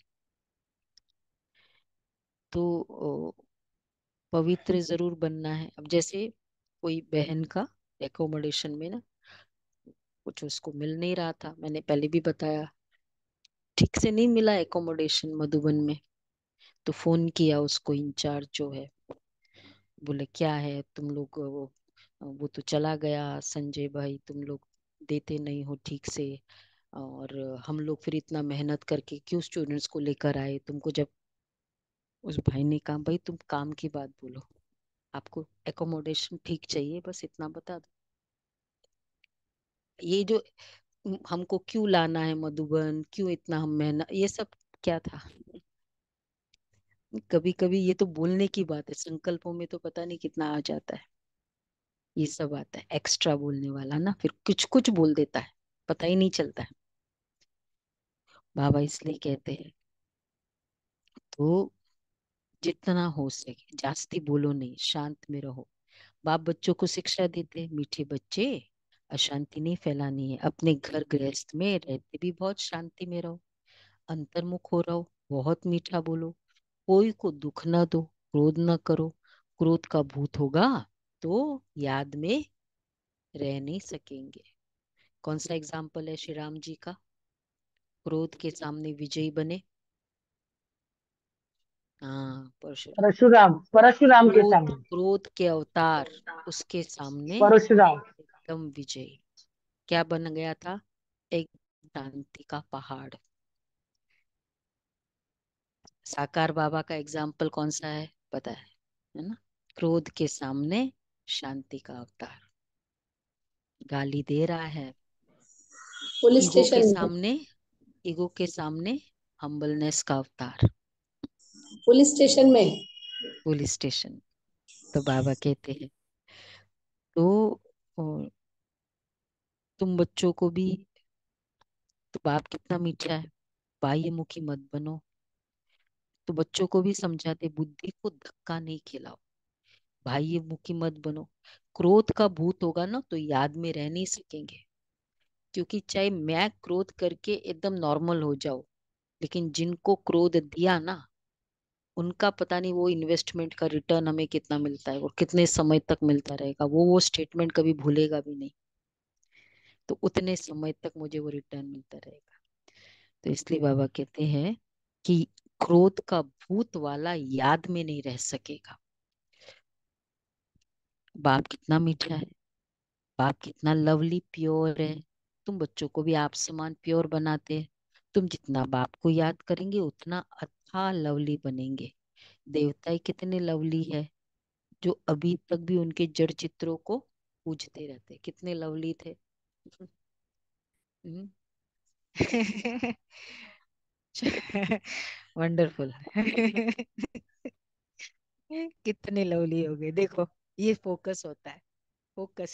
तो पवित्र जरूर बनना है। अब जैसे कोई बहन का एकोमोडेशन में ना कुछ उसको मिल नहीं रहा था, मैंने पहले भी बताया, ठीक से नहीं मिला एकोमोडेशन मधुबन में। तो फोन किया उसको, इंचार्ज जो है, बोले क्या है तुम लोग, वो तो चला गया संजय भाई, तुम लोग देते नहीं हो ठीक से, और हम लोग फिर इतना मेहनत करके क्यों स्टूडेंट्स को लेकर आए तुमको। जब उस भाई ने कहा भाई तुम काम की बात बोलो, आपको एकोमोडेशन ठीक चाहिए बस इतना बता दो, ये जो हमको क्यों लाना है मधुबन, क्यों इतना हम मेहनत, ये सब क्या था। कभी कभी ये तो बोलने की बात है, संकल्पों में तो पता नहीं कितना आ जाता है। ये सब आता है एक्स्ट्रा बोलने वाला ना, फिर कुछ कुछ बोल देता है, पता ही नहीं चलता है। बाबा इसलिए कहते हैं तो जितना हो सके जास्ती बोलो नहीं, शांत में रहो। बाप बच्चों को शिक्षा देते, मीठे बच्चे अशांति नहीं फैलानी है, अपने घर गृहस्थ में रहते भी बहुत शांति में रहो, अंतर्मुख हो रहो, बहुत मीठा बोलो, कोई को दुख ना दो, क्रोध ना करो, क्रोध का भूत होगा तो याद में रह नहीं सकेंगे। कौन सा एग्जाम्पल है श्री राम जी का, क्रोध के सामने विजयी बने? हाँ परशुराम। परशुराम, परशुराम के क्रोध सामने। क्रोध के अवतार, उसके सामने परशुराम। एकदम विजयी। क्या बन गया था? एक शांति का पहाड़। साकार बाबा का एग्जाम्पल कौन सा है पता है ना? क्रोध के सामने शांति का अवतार। गाली दे रहा है। पुलिस ईगो के स्टेशन में। सामने, ईगो के सामने हम्बलनेस का अवतार। पुलिस स्टेशन में। Police station. तो बाबा कहते हैं, तो ओ, तुम बच्चों को भी, तो बाप कितना मीठा है, बाह्य मुखी मत बनो। तो बच्चों को भी समझाते, बुद्धि को धक्का नहीं खिलाओ, बाह्य मुखी मत बनो। क्रोध का भूत होगा ना तो याद में रह नहीं सकेंगे। क्योंकि चाहे मैं क्रोध करके एकदम नॉर्मल हो जाओ, लेकिन जिनको क्रोध दिया ना, उनका पता नहीं वो इन्वेस्टमेंट का रिटर्न हमें कितना मिलता है और कितने समय तक मिलता रहेगा, वो स्टेटमेंट कभी भूलेगा भी नहीं। तो उतने समय तक मुझे वो रिटर्न मिलता रहेगा। तो इसलिए बाबा कहते हैं कि क्रोध का भूत वाला याद में नहीं रह सकेगा। बाप कितना मीठा है, बाप कितना लवली प्योर है। तुम बच्चों को भी आप समान प्योर बनाते हैं। तुम जितना बाप को याद करेंगे उतना अच्छा लवली बनेंगे। देवता ही कितने लवली है, जो अभी तक भी उनके जड़ चित्रों को पूजते रहते, कितने लवली थे। वंडरफुल। कितने लवली हो गए देखो। ये फोकस होता है, फोकस।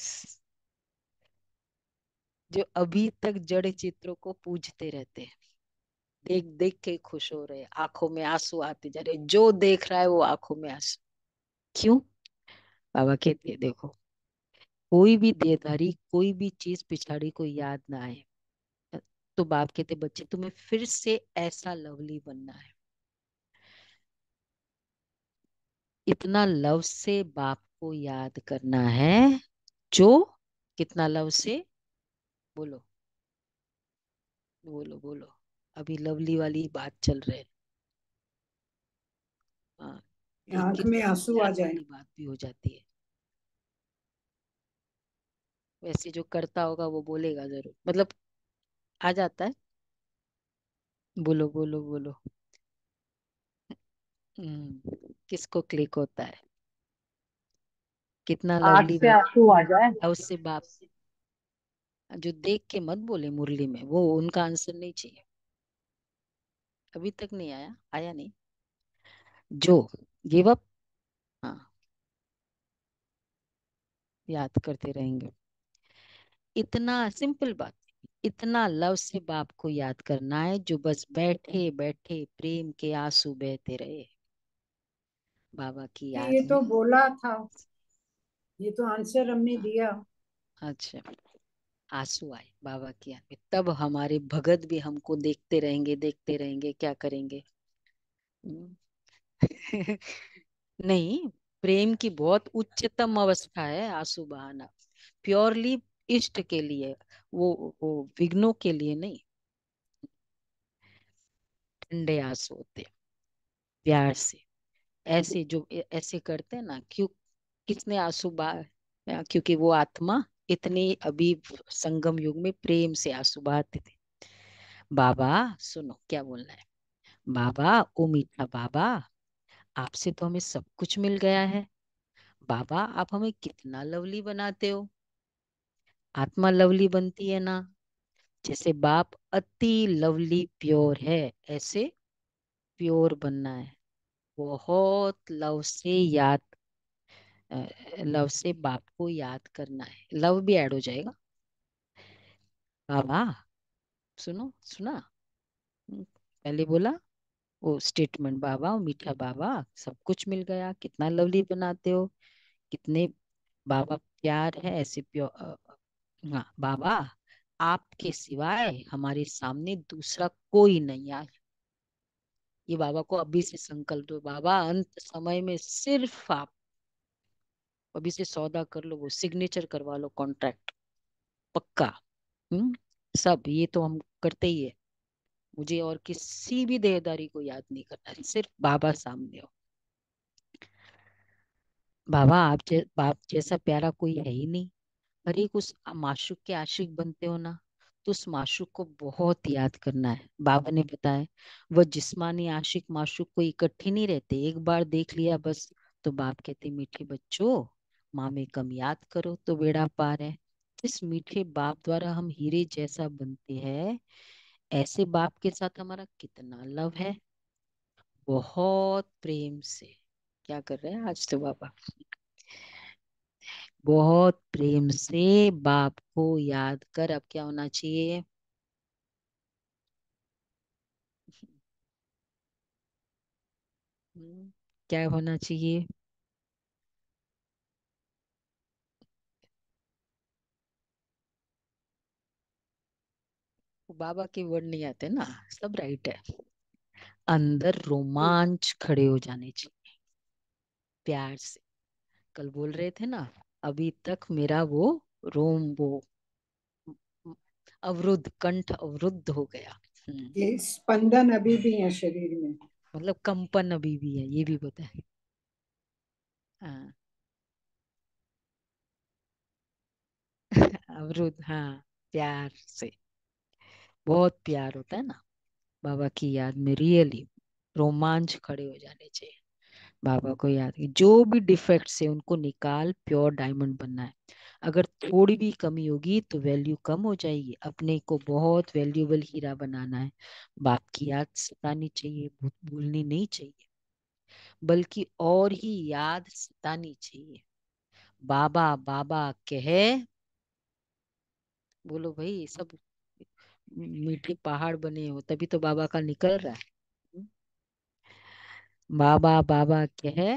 जो अभी तक जड़ चित्रों को पूजते रहते हैं, देख देख के खुश हो रहे, आंखों में आंसू आते जा रहे, जो देख रहा है वो आंखों में आंसू। क्यों? बाबा कहते हैं, देखो, कोई भी देहधारी कोई भी चीज पिछाड़ी को याद ना आए। तो बाप कहते, बच्चे तुम्हें फिर से ऐसा लवली बनना है। इतना लव से बाप को याद करना है, जो, कितना लव से, बोलो बोलो बोलो। अभी लवली वाली बात चल रही है। हाँ, एक आंख में आंसू आ याद जाए। वाली बात भी हो जाती है। वैसे जो करता होगा वो बोलेगा जरूर, मतलब आ जाता है। बोलो बोलो बोलो। किसको क्लिक होता है? कितना आंख लवली से बात। आंसू आ जाए। और उससे बाप, जो देख के मत बोले मुरली में, वो उनका आंसर नहीं चाहिए। अभी तक नहीं आया, आया नहीं। जो गिव अप, हाँ, याद करते रहेंगे। इतना सिंपल बात, इतना लव से बाप को याद करना है, जो बस बैठे बैठे प्रेम के आंसू बहते रहे बाबा की ये याद में। तो बोला था, ये तो आंसर हमने हाँ, दिया। अच्छा, आंसू आए बाबा की याद में, तब हमारे भगत भी हमको देखते रहेंगे क्या करेंगे। हम्म। नहीं, प्रेम की बहुत उच्चतम अवस्था है आंसू बहाना। प्योरली इष्ट के लिए, वो विघ्नों के लिए नहीं। ठंडे आंसू होते हैं, प्यार से। ऐसे जो ऐसे करते हैं ना, क्यों, किसने आंसू बहा, क्योंकि वो आत्मा इतनी अभी संगम युग में प्रेम से आंसू बहाते थे। बाबा सुनो क्या बोलना है। बाबा, ओ मीठा बाबा, आपसे तो हमें सब कुछ मिल गया है। बाबा आप हमें कितना लवली बनाते हो। आत्मा लवली बनती है ना, जैसे बाप अति लवली प्योर है, ऐसे प्योर बनना है। बहुत लव से याद, लव से बाप को याद करना है, लव भी ऐड हो जाएगा। बाबा, सुनो सुना। पहले बोला वो स्टेटमेंट, बाबा ओ मीठा बाबा, सब कुछ मिल गया, कितना लवली बनाते हो, कितने बाबा प्यार है, ऐसे प्योर। हाँ बाबा, आपके सिवाय हमारे सामने दूसरा कोई नहीं आए। ये बाबा को अभी से संकल्प दो, बाबा अंत समय में सिर्फ आप। अभी से सौदा कर लो, वो सिग्नेचर करवा लो, कॉन्ट्रैक्ट पक्का। हम्म। सब ये तो हम करते ही है। मुझे और किसी भी देहदारी को याद नहीं करना है, सिर्फ बाबा सामने हो। बाबा बाप जैसा प्यारा कोई है ही नहीं। पर एक उस माशूक के आशिक बनते हो ना, तो उस माशूक को बहुत याद करना है। बाबा ने बताया, वह जिस्मानी आशिक माशूक को इकट्ठे नहीं रहते, एक बार देख लिया बस। तो बाप कहते, मीठे बच्चों, माँ में कम याद करो तो बेड़ा पार है। जिस मीठे बाप द्वारा हम हीरे जैसा बनते हैं, ऐसे बाप के साथ हमारा कितना लव है। बहुत प्रेम से क्या कर रहे हैं आज तो बाबा, बहुत प्रेम से बाप को याद कर। अब क्या होना चाहिए? क्या होना चाहिए? बाबा के वर्ड नहीं आते ना, सब राइट है। अंदर रोमांच खड़े हो जाने चाहिए, प्यार से। कल बोल रहे थे ना, अभी तक मेरा वो रोम वो अवरुद्ध, कंठ अवरुद्ध हो गया। ये स्पंदन अभी भी है शरीर में। मतलब कंपन अभी भी है, ये भी पता है। हाँ। अवरुद्ध, हाँ। प्यार से, बहुत प्यार होता है ना बाबा की याद में, रियली रोमांच खड़े हो जाने चाहिए। बाबा को याद की जो भी डिफेक्ट्स है उनको निकाल, प्योर डायमंड बनना है। अगर थोड़ी भी कमी होगी तो वैल्यू कम हो जाएगी। अपने को बहुत वैल्यूएबल हीरा बनाना है। बाप की याद सतानी चाहिए, भूलनी नहीं चाहिए, बल्कि और ही याद सतानी चाहिए। बाबा बाबा कहे, बोलो भाई सब मीठे पहाड़ बने हो तभी तो बाबा का निकल रहा है। बाबा बाबा कहे।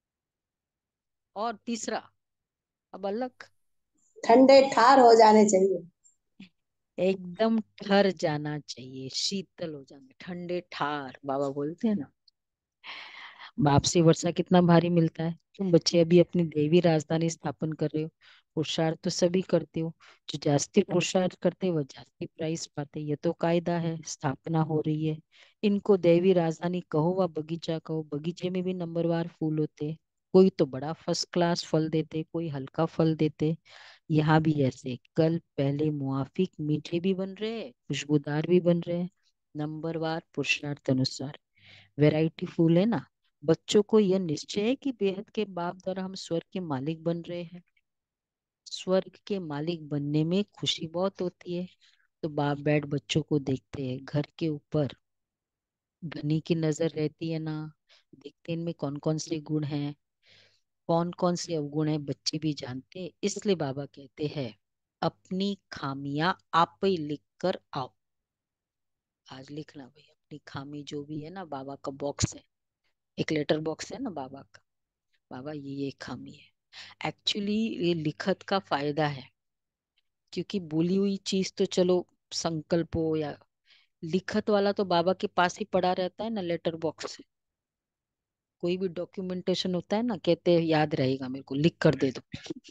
और तीसरा, अब अलग, ठंडे ठार हो जाने चाहिए। एकदम ठर जाना चाहिए, शीतल हो जाना, ठंडे ठार बाबा बोलते हैं ना। बाप से वर्षा कितना भारी मिलता है। तुम बच्चे अभी अपनी देवी राजधानी स्थापन कर रहे हो। पुरुषार्थ तो सभी करते हो। जो जास्ती पुरुषार्थ करते हैं, वो जास्ती प्राइस पाते हैं। ये तो कायदा है, स्थापना हो रही है। इनको देवी राजधानी कहो व बगीचा कहो, बगीचे में भी नंबरवार फूल होते। कोई तो बड़ा फर्स्ट क्लास फल देते, कोई हल्का फल देते। यहाँ भी ऐसे कल पहले मुआफिक मीठे भी बन रहे हैं, खुशबूदार भी बन रहे हैं, नंबरवार पुरुषार्थ अनुसार। वैरायटी फूल है ना। बच्चों को यह निश्चय है कि बेहद के बाप द्वारा हम स्वर्ग के मालिक बन रहे हैं। स्वर्ग के मालिक बनने में खुशी बहुत होती है। तो बाप बैठ बच्चों को देखते हैं, घर के ऊपर धनी की नजर रहती है ना। देखते हैं इनमें कौन कौन से गुण हैं, कौन कौन से अवगुण हैं, बच्चे भी जानते हैं। इसलिए बाबा कहते हैं, अपनी खामियां आप ही लिख कर आओ। आज लिखना भाई अपनी खामी जो भी है ना, बाबा का बॉक्स है, एक लेटर बॉक्स है ना बाबा का। बाबा ये खामी है। एक्चुअली ये लिखत का फायदा है, क्योंकि बोली हुई चीज तो चलो संकल्प हो या लिखत वाला तो बाबा के पास ही पड़ा रहता है ना, लेटर बॉक्स। कोई भी डॉक्यूमेंटेशन होता है ना, कहते हैं याद रहेगा मेरे को, लिख कर दे दो।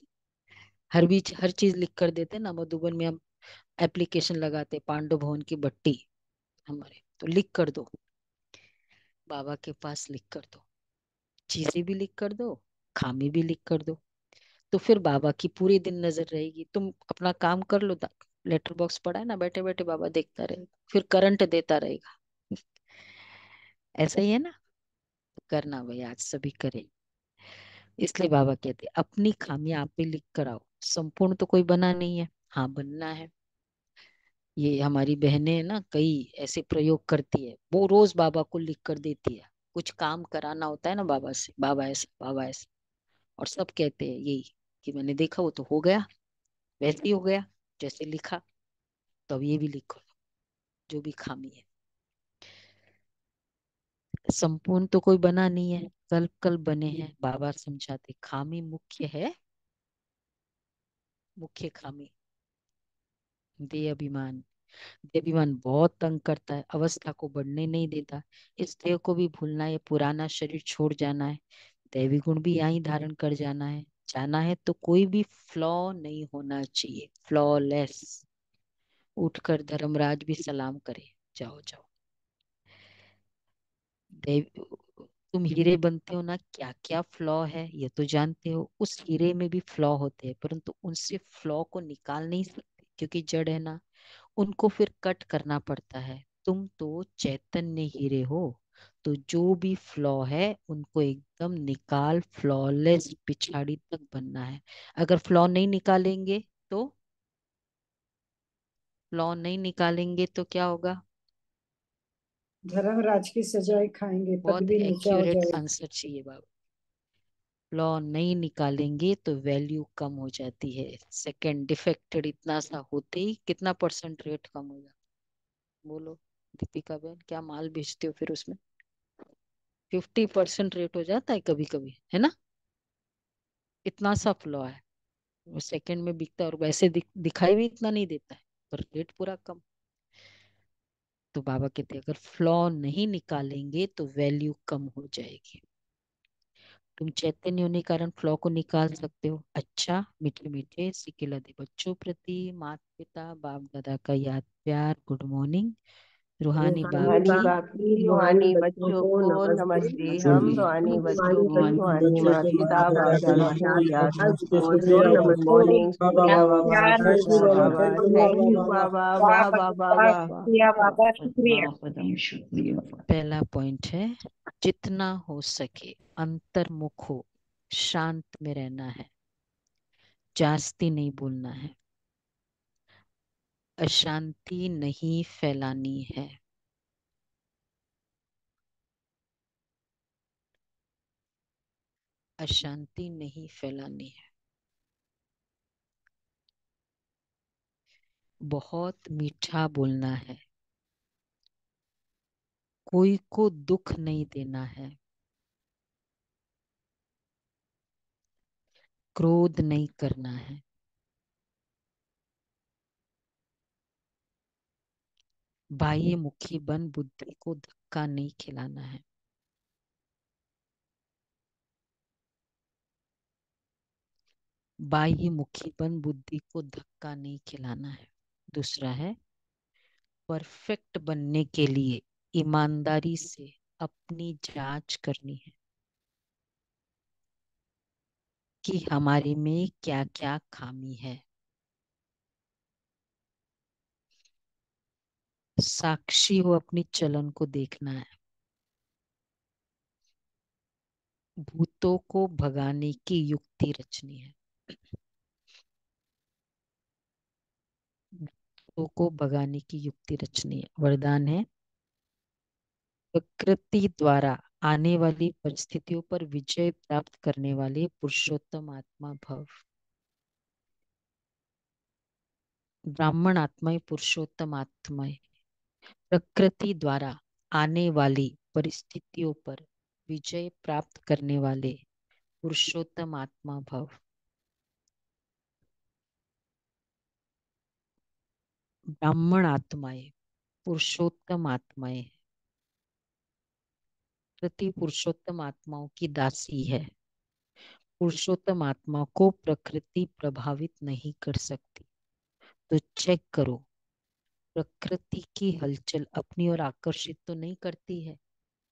हर चीज लिख कर देते हैं ना। मधुबन में हम एप्लीकेशन लगाते, पांडव भवन की बट्टी हमारे, तो लिख कर दो। बाबा के पास लिख कर दो, चीजें भी लिख कर दो, खामी भी लिख कर दो। तो फिर बाबा की पूरी दिन नजर रहेगी। तुम अपना काम कर लो, लेटर बॉक्स पड़ा है ना, बैठे बैठे बाबा देखता रहेगा, फिर करंट देता रहेगा। ऐसा ही है ना। तो करना भाई, आज सभी करें। इसलिए बाबा कहते हैं, अपनी खामियां आप भी लिख कर आओ। संपूर्ण तो कोई बना नहीं है, हाँ बनना है। ये हमारी बहनें है ना, कई ऐसे प्रयोग करती है, वो रोज बाबा को लिख कर देती है। कुछ काम कराना होता है ना बाबा से, बाबा ऐसा बाबा ऐसा, और सब कहते हैं यही कि मैंने देखा वो तो हो गया, वैसे ही हो गया जैसे लिखा। तो अब ये भी लिखो, जो भी खामी है। संपूर्ण तो कोई बना नहीं है, कल कल बने हैं। बाबा समझाते, खामी मुख्य है, मुख्य खामी देह अभिमान। देह अभिमान बहुत तंग करता है, अवस्था को बढ़ने नहीं देता। इस देह को भी भूलना है, पुराना शरीर छोड़ जाना है, दैवी गुण भी यहीं धारण कर जाना है। जाना है तो कोई भी फ्लॉ नहीं होना चाहिए, फ्लॉलेस। उठकर धर्मराज भी सलाम करे, जाओ जाओ। देव, तुम हीरे बनते हो ना, क्या क्या फ्लॉ है ये तो जानते हो। उस हीरे में भी फ्लॉ होते हैं, परंतु उनसे फ्लॉ को निकाल नहीं सकते, क्योंकि जड़ है ना। उनको फिर कट करना पड़ता है। तुम तो चैतन्य हीरे हो, तो जो भी फ्लॉ है उनको एकदम निकाल, फ्लॉलेस पिछाड़ी तक बनना है। अगर फ्लॉ नहीं निकालेंगे तो लॉ नहीं निकालेंगे तो क्या होगा? धर्मराज की सजाएं खाएंगे, बहुत पदवी नीचा हो एक्यूरेट जाएगी। आंसर चाहिए बाबू। लॉ नहीं निकालेंगे तो वैल्यू कम हो जाती है। सेकंड डिफेक्टेड इतना सा होते ही कितना परसेंट रेट कम हो जाता? बोलो दीपिका बहन, क्या माल बेचते हो फिर उसमें? 50% रेट हो जाता है कभी कभी, है ना? इतना सा फ्लॉ है। वो सेकंड में बिकता है और वैसे दिखाई भी इतना नहीं देता है, पर रेट पूरा कम। तो बाबा कहते हैं अगर फ्लॉ नहीं निकालेंगे तो वैल्यू कम हो जाएगी। तुम चैतन्य होने के कारण फ्लॉ को निकाल सकते हो। अच्छा, मीठे मीठे सिकिलधे बच्चों प्रति माता पिता बाप दादा का याद प्यार, गुड मॉर्निंग। रूहानी बाप रूहानी की बाप की रूहानी बच्चों को नमस्ते। हम रूहानी बच्चों को रूहानी माता पिता बाप दादा को याद करते हो। नमस्ते, शुक्रिया बाबा, थैंक यू धन्यवाद वेरी बाबा, मच। थैंक यू बाबा, वाह वाह बाबा, वाह, वाह वाह। शुक्रिया बाबा, शुक्रिया। पहला पॉइंट है, जितना हो सके अंतर्मुख हो, शांत में रहना है, जास्ती नहीं बोलना है, अशांति नहीं फैलानी है। अशांति नहीं फैलानी है। बहुत मीठा बोलना है, कोई को दुख नहीं देना है, क्रोध नहीं करना है, बाह्य मुखी बन बुद्धि को धक्का नहीं खिलाना है। बाह्य मुखी बन बुद्धि को धक्का नहीं खिलाना है। दूसरा है, परफेक्ट बनने के लिए ईमानदारी से अपनी जांच करनी है कि हमारे में क्या क्या खामी है। साक्षी हो अपनी चलन को देखना है। भूतों को भगाने की युक्ति रचनी है। भूतों को भगाने की युक्ति रचनी है। वरदान है, प्रकृति द्वारा आने वाली परिस्थितियों पर विजय प्राप्त करने वाले पुरुषोत्तम आत्मा भव। ब्राह्मण आत्माएं पुरुषोत्तम आत्माएं प्रकृति द्वारा आने वाली परिस्थितियों पर विजय प्राप्त करने वाले पुरुषोत्तम आत्मा भव। ब्राह्मण आत्माएं पुरुषोत्तम आत्माएं प्रति पुरुषोत्तम आत्माओं की दासी है। पुरुषोत्तम आत्मा को प्रकृति प्रभावित नहीं कर सकती। तो चेक करो, प्रकृति की हलचल अपनी ओर आकर्षित तो नहीं करती है।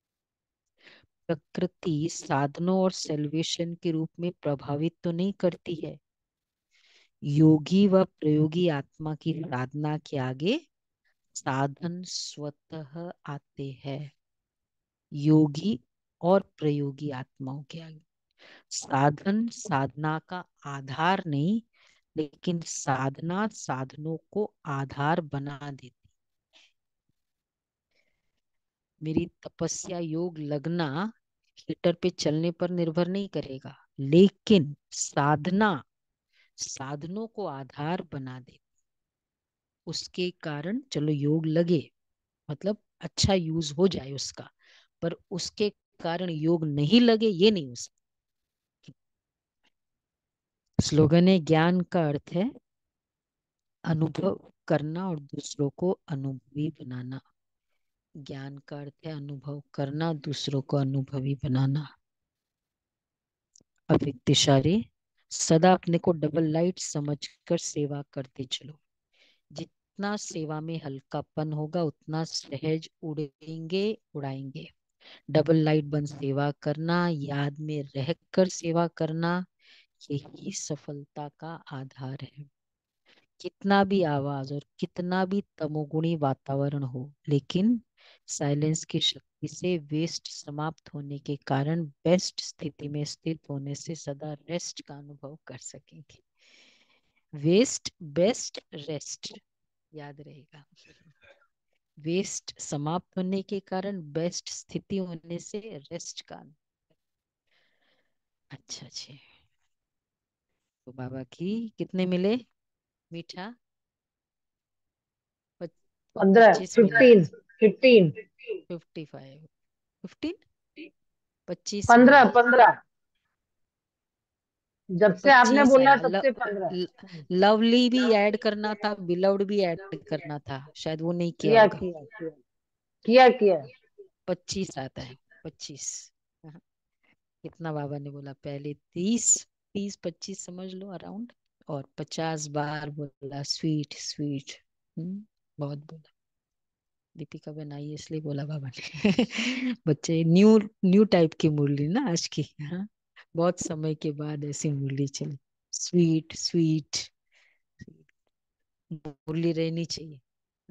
प्रकृति साधनों और सेल्वेशन के रूप में प्रभावित तो नहीं करती है। योगी व प्रयोगी आत्मा की साधना के आगे साधन स्वतः आते हैं। योगी और प्रयोगी आत्माओं के आगे साधन साधना का आधार नहीं, लेकिन साधना साधनों को आधार बना देती। मेरी तपस्या योग लगना हीटर पे चलने पर निर्भर नहीं करेगा, लेकिन साधना साधनों को आधार बना दे। उसके कारण चलो योग लगे, मतलब अच्छा यूज हो जाए उसका, पर उसके कारण योग नहीं लगे ये नहीं हो सकता। स्लोगन है, ज्ञान का अर्थ है अनुभव करना और दूसरों को अनुभवी बनाना। ज्ञान का अर्थ है अनुभव करना, दूसरों को अनुभवी बनाना। अव्यक्त इशारे, सदा अपने को डबल लाइट समझकर सेवा करते चलो। जितना सेवा में हल्कापन होगा उतना सहज उड़ेंगे, उड़ाएंगे। डबल लाइट बन सेवा करना, याद में रहकर सेवा करना, यही सफलता का आधार है। कितना भी आवाज और कितना भी तमोगुणी वातावरण हो, लेकिन साइलेंस की शक्ति से वेस्ट समाप्त होने के कारण बेस्ट स्थिति में स्थित होने से सदा रेस्ट का अनुभव कर सकेंगे। West best rest. याद रहेगा। वेस्ट समाप्त होने के कारण, बेस्ट स्थिति होने से रेस्ट का। अच्छा जी। तो बाबा की कितने मिले मीठा? 15, 25 मिले। 15, 15, 55, 15, 25 15, मिले। 15। जब से आपने 25 बोला आया। तब से 15। लवली भी ऐड करना था, बिलव्ड भी ऐड करना था, शायद वो नहीं किया किया होगा। किया किया किया किया। 25 आता है, 25। हाँ, कितना बाबा ने बोला पहले? 30, 30 25 समझ लो अराउंड। और 50 बार बोला स्वीट स्वीट। बहुत बोला। दीपिका बनाई इसलिए बोला बाबा ने। बच्चे न्यू न्यू टाइप की मुरली ना आज की। हाँ, बहुत समय के बाद ऐसी मुरली चली। स्वीट स्वीट मुरली रहनी चाहिए।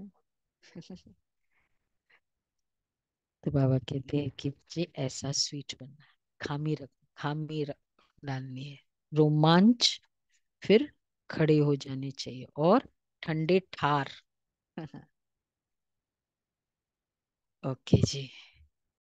तो बाबा कहते हैं कि मुझे ऐसा स्वीट बनना है। खामी रख डालनी है। रोमांच, फिर खड़े हो जाने चाहिए, और ठंडे ठार। ओके जी।